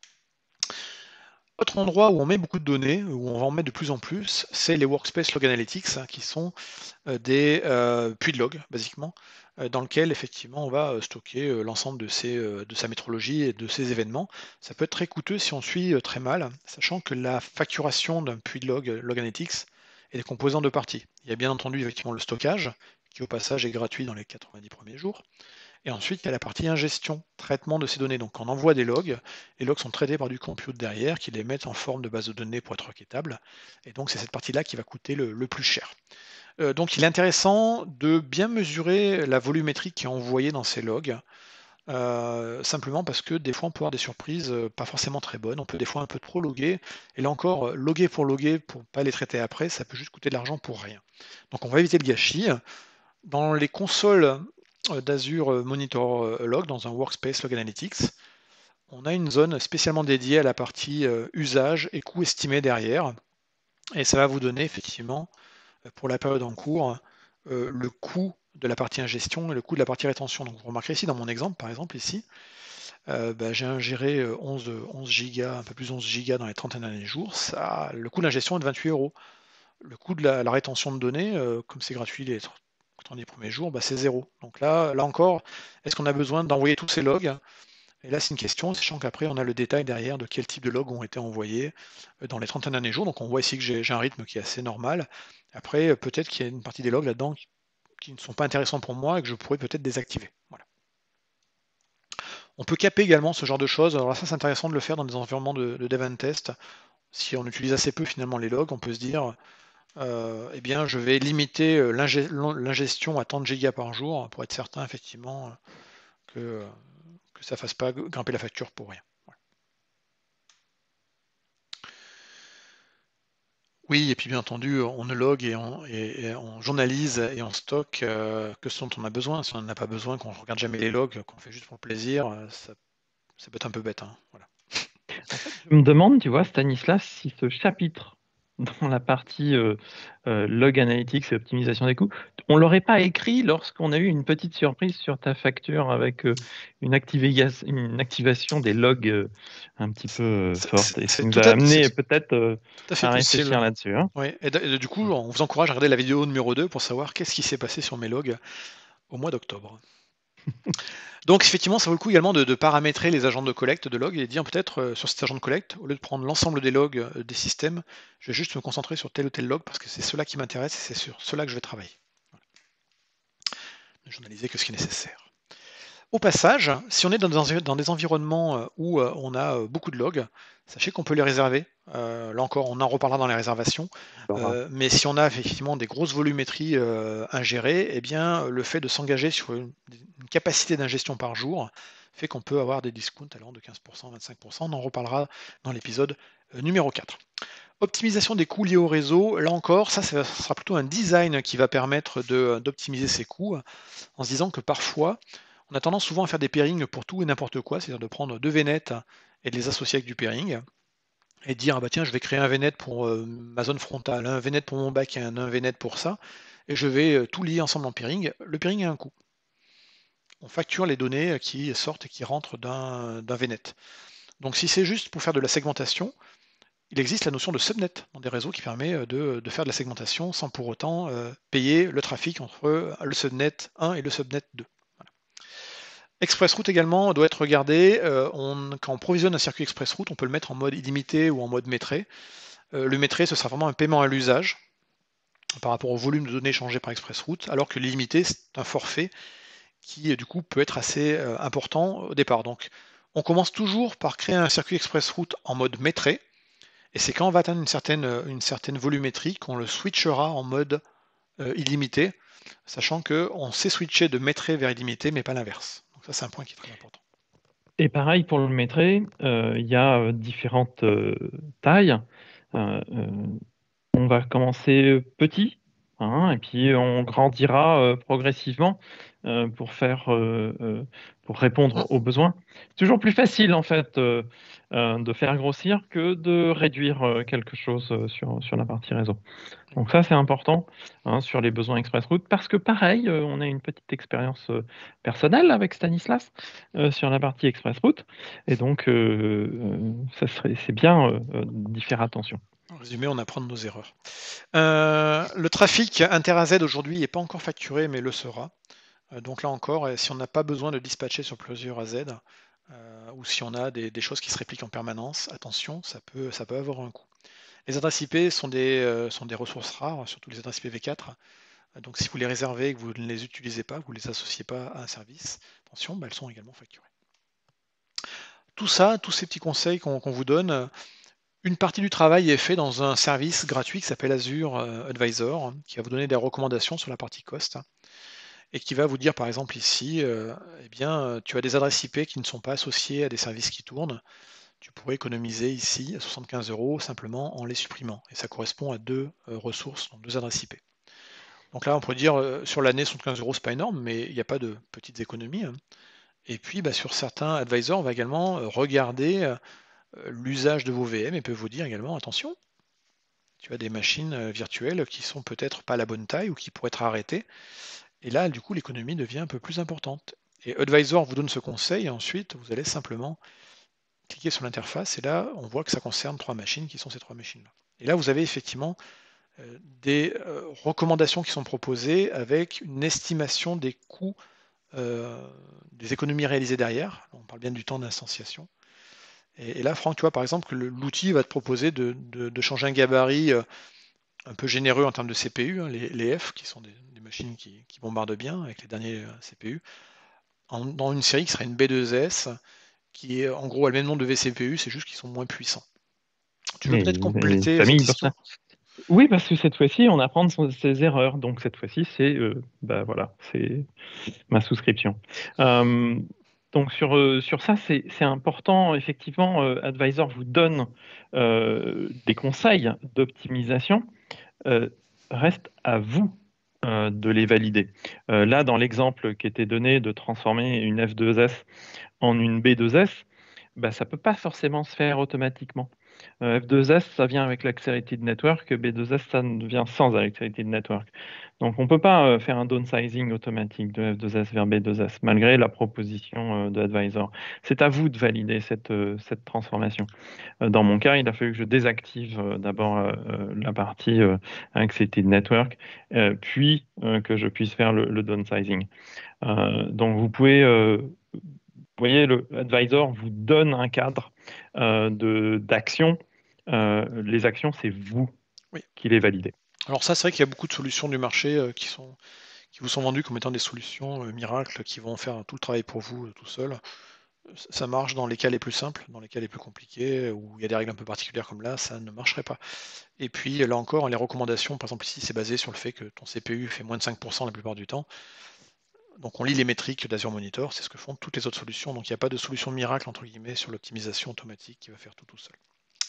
Speaker 1: Autre endroit où on met beaucoup de données, où on va en mettre de plus en plus, c'est les Workspace Log Analytics, hein, qui sont des puits de log, basiquement, dans lequel effectivement on va stocker l'ensemble de sa métrologie et de ses événements. Ça peut être très coûteux si on suit très mal, sachant que la facturation d'un puits de log, Log Analytics, est composée en deux parties. Il y a bien entendu effectivement le stockage, qui au passage est gratuit dans les 90 premiers jours. Et ensuite, il y a la partie ingestion, traitement de ces données. Donc on envoie des logs, les logs sont traités par du compute derrière, qui les met en forme de base de données pour être requêtable. Et donc c'est cette partie-là qui va coûter le plus cher. Donc il est intéressant de bien mesurer la volumétrie qui est envoyée dans ces logs, simplement parce que des fois on peut avoir des surprises pas forcément très bonnes, on peut des fois un peu trop loguer, et là encore, loguer pour pas les traiter après, ça peut juste coûter de l'argent pour rien. Donc on va éviter le gâchis. Dans les consoles d'Azure Monitor Log, dans un Workspace Log Analytics, on a une zone spécialement dédiée à la partie usage et coût estimé derrière, et ça va vous donner effectivement pour la période en cours le coût de la partie ingestion et le coût de la partie rétention. Donc vous remarquerez ici dans mon exemple, par exemple ici, j'ai ingéré 11 gigas, un peu plus 11 gigas dans les 30 derniers jours. Ça, le coût d'ingestion est de 28 euros. Le coût de la rétention de données, comme c'est gratuit les 30 premiers jours, c'est zéro. Donc là encore, est-ce qu'on a besoin d'envoyer tous ces logs? Et là, c'est une question, sachant qu'après, on a le détail derrière de quel type de logs ont été envoyés dans les 30 derniers jours. Donc on voit ici que j'ai un rythme qui est assez normal. Après, peut-être qu'il y a une partie des logs là-dedans qui ne sont pas intéressants pour moi et que je pourrais peut-être désactiver. Voilà. On peut caper également ce genre de choses. Alors là, ça, c'est intéressant de le faire dans des environnements de dev and test. Si on utilise assez peu finalement les logs, on peut se dire, eh bien, je vais limiter l'ingestion à tant de gigas par jour pour être certain effectivement que, que ça ne fasse pas grimper la facture pour rien. Voilà. Oui, et puis bien entendu, on ne log et on journalise et on stocke que ce dont on a besoin. Si on n'en a pas besoin, qu'on ne regarde jamais les logs, qu'on fait juste pour le plaisir, ça peut être un peu bête, hein. Voilà.
Speaker 2: En fait, je me demande, tu vois, Stanislas, si ce chapitre dans la partie log analytics et optimisation des coûts, on l'aurait pas écrit lorsqu'on a eu une petite surprise sur ta facture avec une activation des logs un petit peu forte. Et ça
Speaker 1: C'est
Speaker 2: nous
Speaker 1: tout
Speaker 2: a amené peut-être
Speaker 1: à fait
Speaker 2: à
Speaker 1: possible.
Speaker 2: réfléchir là-dessus, hein.
Speaker 1: Oui. Et du coup, on vous encourage à regarder la vidéo numéro 2 pour savoir qu'est-ce qui s'est passé sur mes logs au mois d'octobre. Donc effectivement, ça vaut le coup également de paramétrer les agents de collecte de logs et dire peut-être sur cet agent de collecte, au lieu de prendre l'ensemble des logs des systèmes, je vais juste me concentrer sur tel ou tel log parce que c'est cela qui m'intéresse et c'est sur cela que je vais travailler. Voilà. Ne journaliser que ce qui est nécessaire. Au passage, si on est dans des environnements où on a beaucoup de logs, sachez qu'on peut les réserver. Là encore, on en reparlera dans les réservations. Mais si on a effectivement des grosses volumétries ingérées, eh bien, le fait de s'engager sur une capacité d'ingestion par jour fait qu'on peut avoir des discounts allant de 15%, 25%. On en reparlera dans l'épisode numéro 4. Optimisation des coûts liés au réseau. Là encore, ça sera plutôt un design qui va permettre d'optimiser ces coûts, en se disant que parfois, on a tendance souvent à faire des pairings pour tout et n'importe quoi, c'est-à-dire de prendre deux VNet et de les associer avec du pairing, et de dire, ah bah tiens, je vais créer un VNet pour ma zone frontale, un VNet pour mon backend, un VNet pour ça, et je vais tout lier ensemble en pairing. Le pairing a un coût. On facture les données qui sortent et qui rentrent d'un VNet. Donc si c'est juste pour faire de la segmentation, il existe la notion de subnet dans des réseaux qui permet de faire de la segmentation sans pour autant payer le trafic entre le subnet 1 et le subnet 2. Voilà. ExpressRoute également doit être regardé. Quand on provisionne un circuit ExpressRoute, on peut le mettre en mode illimité ou en mode maîtrisé. Le maîtrisé, ce sera vraiment un paiement à l'usage par rapport au volume de données échangées par ExpressRoute, alors que l'illimité, c'est un forfait qui du coup peut être assez important au départ. Donc on commence toujours par créer un circuit ExpressRoute en mode maîtrisé, et c'est quand on va atteindre une certaine volumétrie qu'on le switchera en mode illimité, sachant qu'on sait switcher de maîtrisé vers illimité, mais pas l'inverse. Donc ça, c'est un point qui est très important.
Speaker 2: Et pareil pour le maîtrisé, il y a différentes tailles. On va commencer petit, hein, et puis on grandira progressivement pour pour répondre aux besoins. C'est toujours plus facile en fait de faire grossir que de réduire quelque chose sur la partie réseau. Donc ça c'est important hein, sur les besoins ExpressRoute parce que pareil, on a une petite expérience personnelle avec Stanislas sur la partie ExpressRoute et donc c'est bien d'y faire attention.
Speaker 1: En résumé, on apprend de nos erreurs. Le trafic inter-AZ aujourd'hui n'est pas encore facturé, mais le sera. Donc là encore, si on n'a pas besoin de dispatcher sur plusieurs AZ, ou si on a des choses qui se répliquent en permanence, attention, ça peut avoir un coût. Les adresses IP sont des ressources rares, surtout les adresses IPv4. Donc si vous les réservez et que vous ne les utilisez pas, vous ne les associez pas à un service, attention, elles sont également facturées. Tout ça, tous ces petits conseils qu'on vous donne, une partie du travail est fait dans un service gratuit qui s'appelle Azure Advisor, qui va vous donner des recommandations sur la partie cost, et qui va vous dire par exemple ici, eh bien, tu as des adresses IP qui ne sont pas associées à des services qui tournent, tu pourrais économiser ici 75 € simplement en les supprimant. Et ça correspond à deux ressources, donc deux adresses IP. Donc là, on pourrait dire sur l'année, 75 €, c'est pas énorme, mais il n'y a pas de petites économies, hein. Et puis, sur certains advisors, on va également regarder l'usage de vos VM et peut vous dire également, attention, tu as des machines virtuelles qui sont peut-être pas à la bonne taille ou qui pourraient être arrêtées. Et là, du coup, l'économie devient un peu plus importante. Et Advisor vous donne ce conseil, et ensuite, vous allez simplement cliquer sur l'interface, et là, on voit que ça concerne 3 machines qui sont ces 3 machines-là. Et là, vous avez effectivement des recommandations qui sont proposées avec une estimation des coûts, des économies réalisées derrière. On parle bien du temps d'instanciation. Et là, Franck, tu vois, par exemple, que l'outil va te proposer de changer un gabarit un peu généreux en termes de CPU, hein, les F, qui sont des machines qui bombardent bien avec les derniers CPU, dans une série qui sera une B2S, qui est en gros a le même nombre de vCPU, c'est juste qu'ils sont moins puissants. Tu veux peut-être
Speaker 2: Mais
Speaker 1: compléter cette
Speaker 2: famille pour ça.
Speaker 1: histoire?
Speaker 2: Oui, parce que cette fois-ci, on apprend de ses erreurs. Donc cette fois-ci, voilà, c'est ma souscription. Euh, donc sur ça, c'est important. Effectivement, Advisor vous donne des conseils d'optimisation. Euh, Reste à vous de les valider. Là, dans l'exemple qui était donné de transformer une F2S en une B2S, bah, ça ne peut pas forcément se faire automatiquement. F2S, ça vient avec l'Accelerated Network, B2S, ça vient sans l'Accelerated Network. Donc on ne peut pas faire un downsizing automatique de F2S vers B2S, malgré la proposition de Advisor. C'est à vous de valider cette transformation. Dans mon cas, il a fallu que je désactive d'abord la partie Accelerated Network, puis que je puisse faire le downsizing. Donc vous pouvez vous voyez, le advisor vous donne un cadre d'action. Les actions, c'est vous
Speaker 1: Oui.
Speaker 2: qui les validez.
Speaker 1: Alors ça, c'est vrai qu'il y a beaucoup de solutions du marché qui vous sont vendues comme étant des solutions miracles qui vont faire tout le travail pour vous tout seul. Ça marche dans les cas les plus simples, dans les cas les plus compliqués, où il y a des règles un peu particulières comme là, ça ne marcherait pas. Et puis là encore, les recommandations, par exemple ici, c'est basé sur le fait que ton CPU fait moins de 5% la plupart du temps. Donc on lit les métriques d'Azure Monitor, c'est ce que font toutes les autres solutions. Donc il n'y a pas de solution miracle, entre guillemets, sur l'optimisation automatique qui va faire tout seul.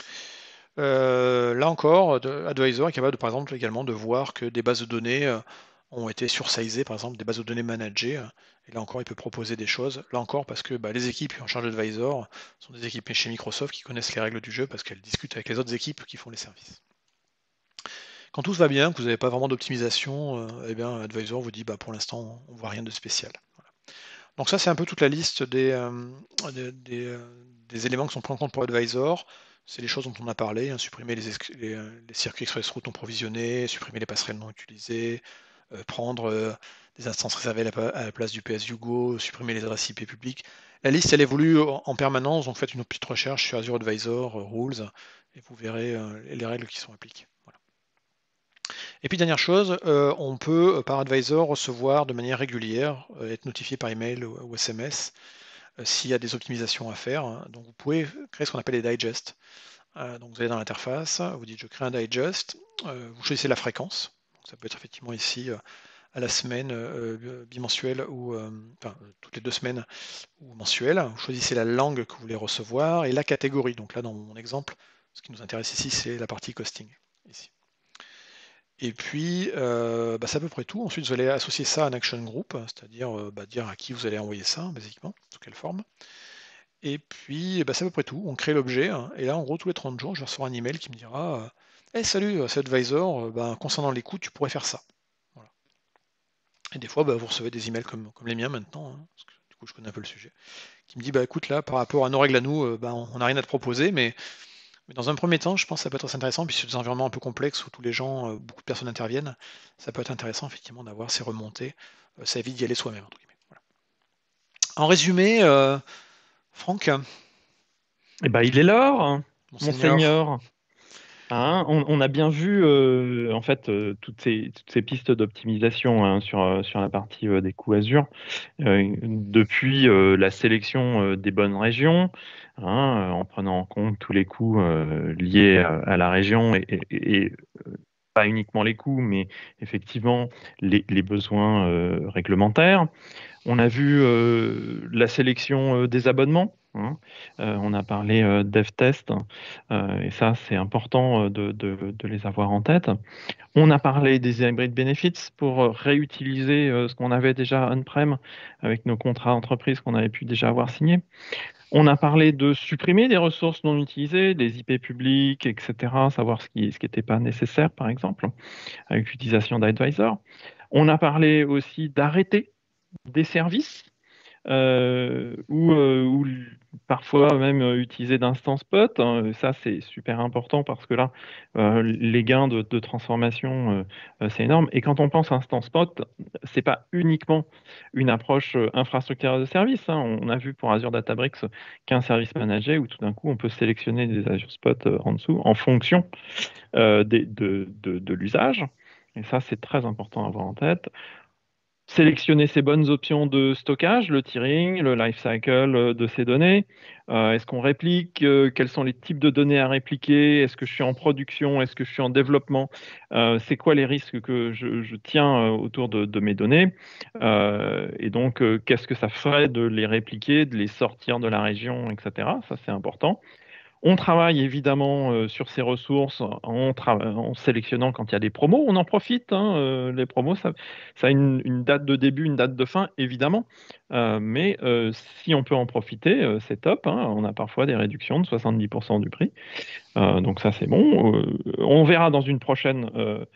Speaker 1: Là encore, Advisor est capable, par exemple, également de voir que des bases de données ont été sursizées, par exemple des bases de données managées. Et là encore, il peut proposer des choses. Là encore, parce que les équipes en charge d'Advisor sont des équipes chez Microsoft qui connaissent les règles du jeu parce qu'elles discutent avec les autres équipes qui font les services. Quand tout va bien, que vous n'avez pas vraiment d'optimisation, eh bien Advisor vous dit pour l'instant, on ne voit rien de spécial. Voilà. Donc ça, c'est un peu toute la liste des éléments qui sont pris en compte pour Advisor. C'est les choses dont on a parlé, hein, supprimer les circuits express route non provisionnés, supprimer les passerelles non utilisées, prendre des instances réservées à la place du PS Hugo, supprimer les adresses IP publiques. La liste, elle évolue en permanence, donc faites une petite recherche sur Azure Advisor, Rules, et vous verrez les règles qui sont appliquées. Voilà. Et puis dernière chose, on peut par Advisor recevoir de manière régulière, être notifié par email ou SMS s'il y a des optimisations à faire, hein. Donc vous pouvez créer ce qu'on appelle des digests. Donc vous allez dans l'interface, vous dites je crée un digest, vous choisissez la fréquence. Donc ça peut être effectivement ici à la semaine bimensuelle ou enfin, toutes les 2 semaines ou mensuelle. Vous choisissez la langue que vous voulez recevoir et la catégorie. Donc là dans mon exemple, ce qui nous intéresse ici c'est la partie costing. Ici. Et puis, c'est à peu près tout. Ensuite, vous allez associer ça à un action group, c'est-à-dire dire à qui vous allez envoyer ça, basiquement, sous quelle forme. Et puis, c'est à peu près tout. On crée l'objet, hein, et là, en gros, tous les 30 jours, je vais recevoir un email qui me dira hey, salut, c'est Advisor, concernant les coûts, tu pourrais faire ça. Voilà. Et des fois, vous recevez des emails comme les miens maintenant, hein, parce que du coup, je connais un peu le sujet, qui me dit écoute, là, par rapport à nos règles à nous, on n'a rien à te proposer, mais dans un premier temps, je pense que ça peut être assez intéressant, puis sur des environnements un peu complexes où tous les gens, beaucoup de personnes interviennent, ça peut être intéressant effectivement d'avoir ces remontées. Ça évite d'y aller soi-même, entre guillemets. Voilà. En résumé, Franck,
Speaker 2: Eh ben, il est l'heure,
Speaker 1: Monseigneur,
Speaker 2: monseigneur. Hein, on a bien vu en fait toutes ces pistes d'optimisation, hein, sur la partie des coûts Azure, depuis la sélection des bonnes régions, hein, en prenant en compte tous les coûts liés à la région et pas uniquement les coûts, mais effectivement les besoins réglementaires. On a vu la sélection des abonnements, hein. On a parlé DevTest, et ça, c'est important de les avoir en tête. On a parlé des hybrid benefits pour réutiliser ce qu'on avait déjà on-prem avec nos contrats entreprises qu'on avait pu déjà avoir signés. On a parlé de supprimer des ressources non utilisées, des IP publics, etc., savoir ce qui n'était pas nécessaire, par exemple, avec l'utilisation d'Advisor. On a parlé aussi d'arrêter des services ou parfois même utiliser d'instance pot, hein. Ça, c'est super important parce que là, les gains de transformation, c'est énorme. Et quand on pense à instance pot, c'est pas uniquement une approche infrastructure de service, hein. On a vu pour Azure Databricks qu'un service managé où tout d'un coup, on peut sélectionner des Azure Spot en dessous en fonction de l'usage. Et ça, c'est très important à avoir en tête. Sélectionner ces bonnes options de stockage, le tiering, le lifecycle de ces données. Est-ce qu'on réplique? Quels sont les types de données à répliquer? Est-ce que je suis en production? Est-ce que je suis en développement? C'est quoi les risques que je tiens autour de mes données? Et donc, qu'est-ce que ça ferait de les répliquer, de les sortir de la région, etc. Ça, c'est important. On travaille évidemment sur ces ressources en sélectionnant quand il y a des promos. On en profite, hein, les promos, ça a une date de début, une date de fin, évidemment. Mais si on peut en profiter, c'est top, hein. On a parfois des réductions de 70% du prix. Donc ça, c'est bon. On verra dans une prochaine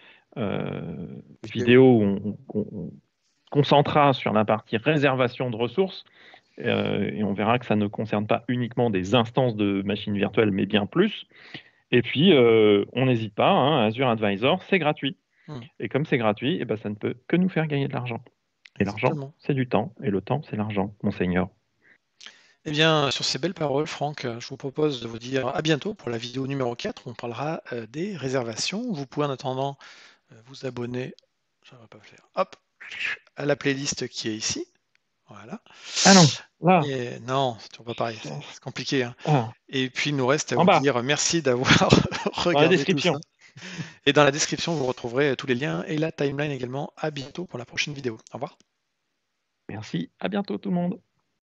Speaker 2: vidéo où on concentrera sur la partie réservation de ressources. Et on verra que ça ne concerne pas uniquement des instances de machines virtuelles, mais bien plus. Et puis, on n'hésite pas, hein, Azure Advisor, c'est gratuit.
Speaker 1: Hmm,
Speaker 2: Et comme c'est gratuit, eh ben, ça ne peut que nous faire gagner de l'argent. Et l'argent,
Speaker 1: exactement.
Speaker 2: c'est du temps. Et le temps, c'est l'argent, monseigneur.
Speaker 1: Eh bien, sur ces belles paroles, Franck, je vous propose de vous dire à bientôt pour la vidéo numéro 4 où on parlera des réservations. Vous pouvez en attendant vous abonner, ça va pas faire, hop, à la playlist qui est ici. Voilà.
Speaker 2: Ah non, là,
Speaker 1: Et non, c'est toujours pas pareil, c'est compliqué, hein.
Speaker 2: ah,
Speaker 1: Et puis il nous reste à
Speaker 2: en
Speaker 1: vous
Speaker 2: bas,
Speaker 1: dire merci d'avoir
Speaker 2: dans la
Speaker 1: regardé tout ça.
Speaker 2: description.
Speaker 1: Et dans la description, vous retrouverez tous les liens et la timeline également. À bientôt pour la prochaine vidéo. Au revoir.
Speaker 2: Merci, à bientôt tout le monde.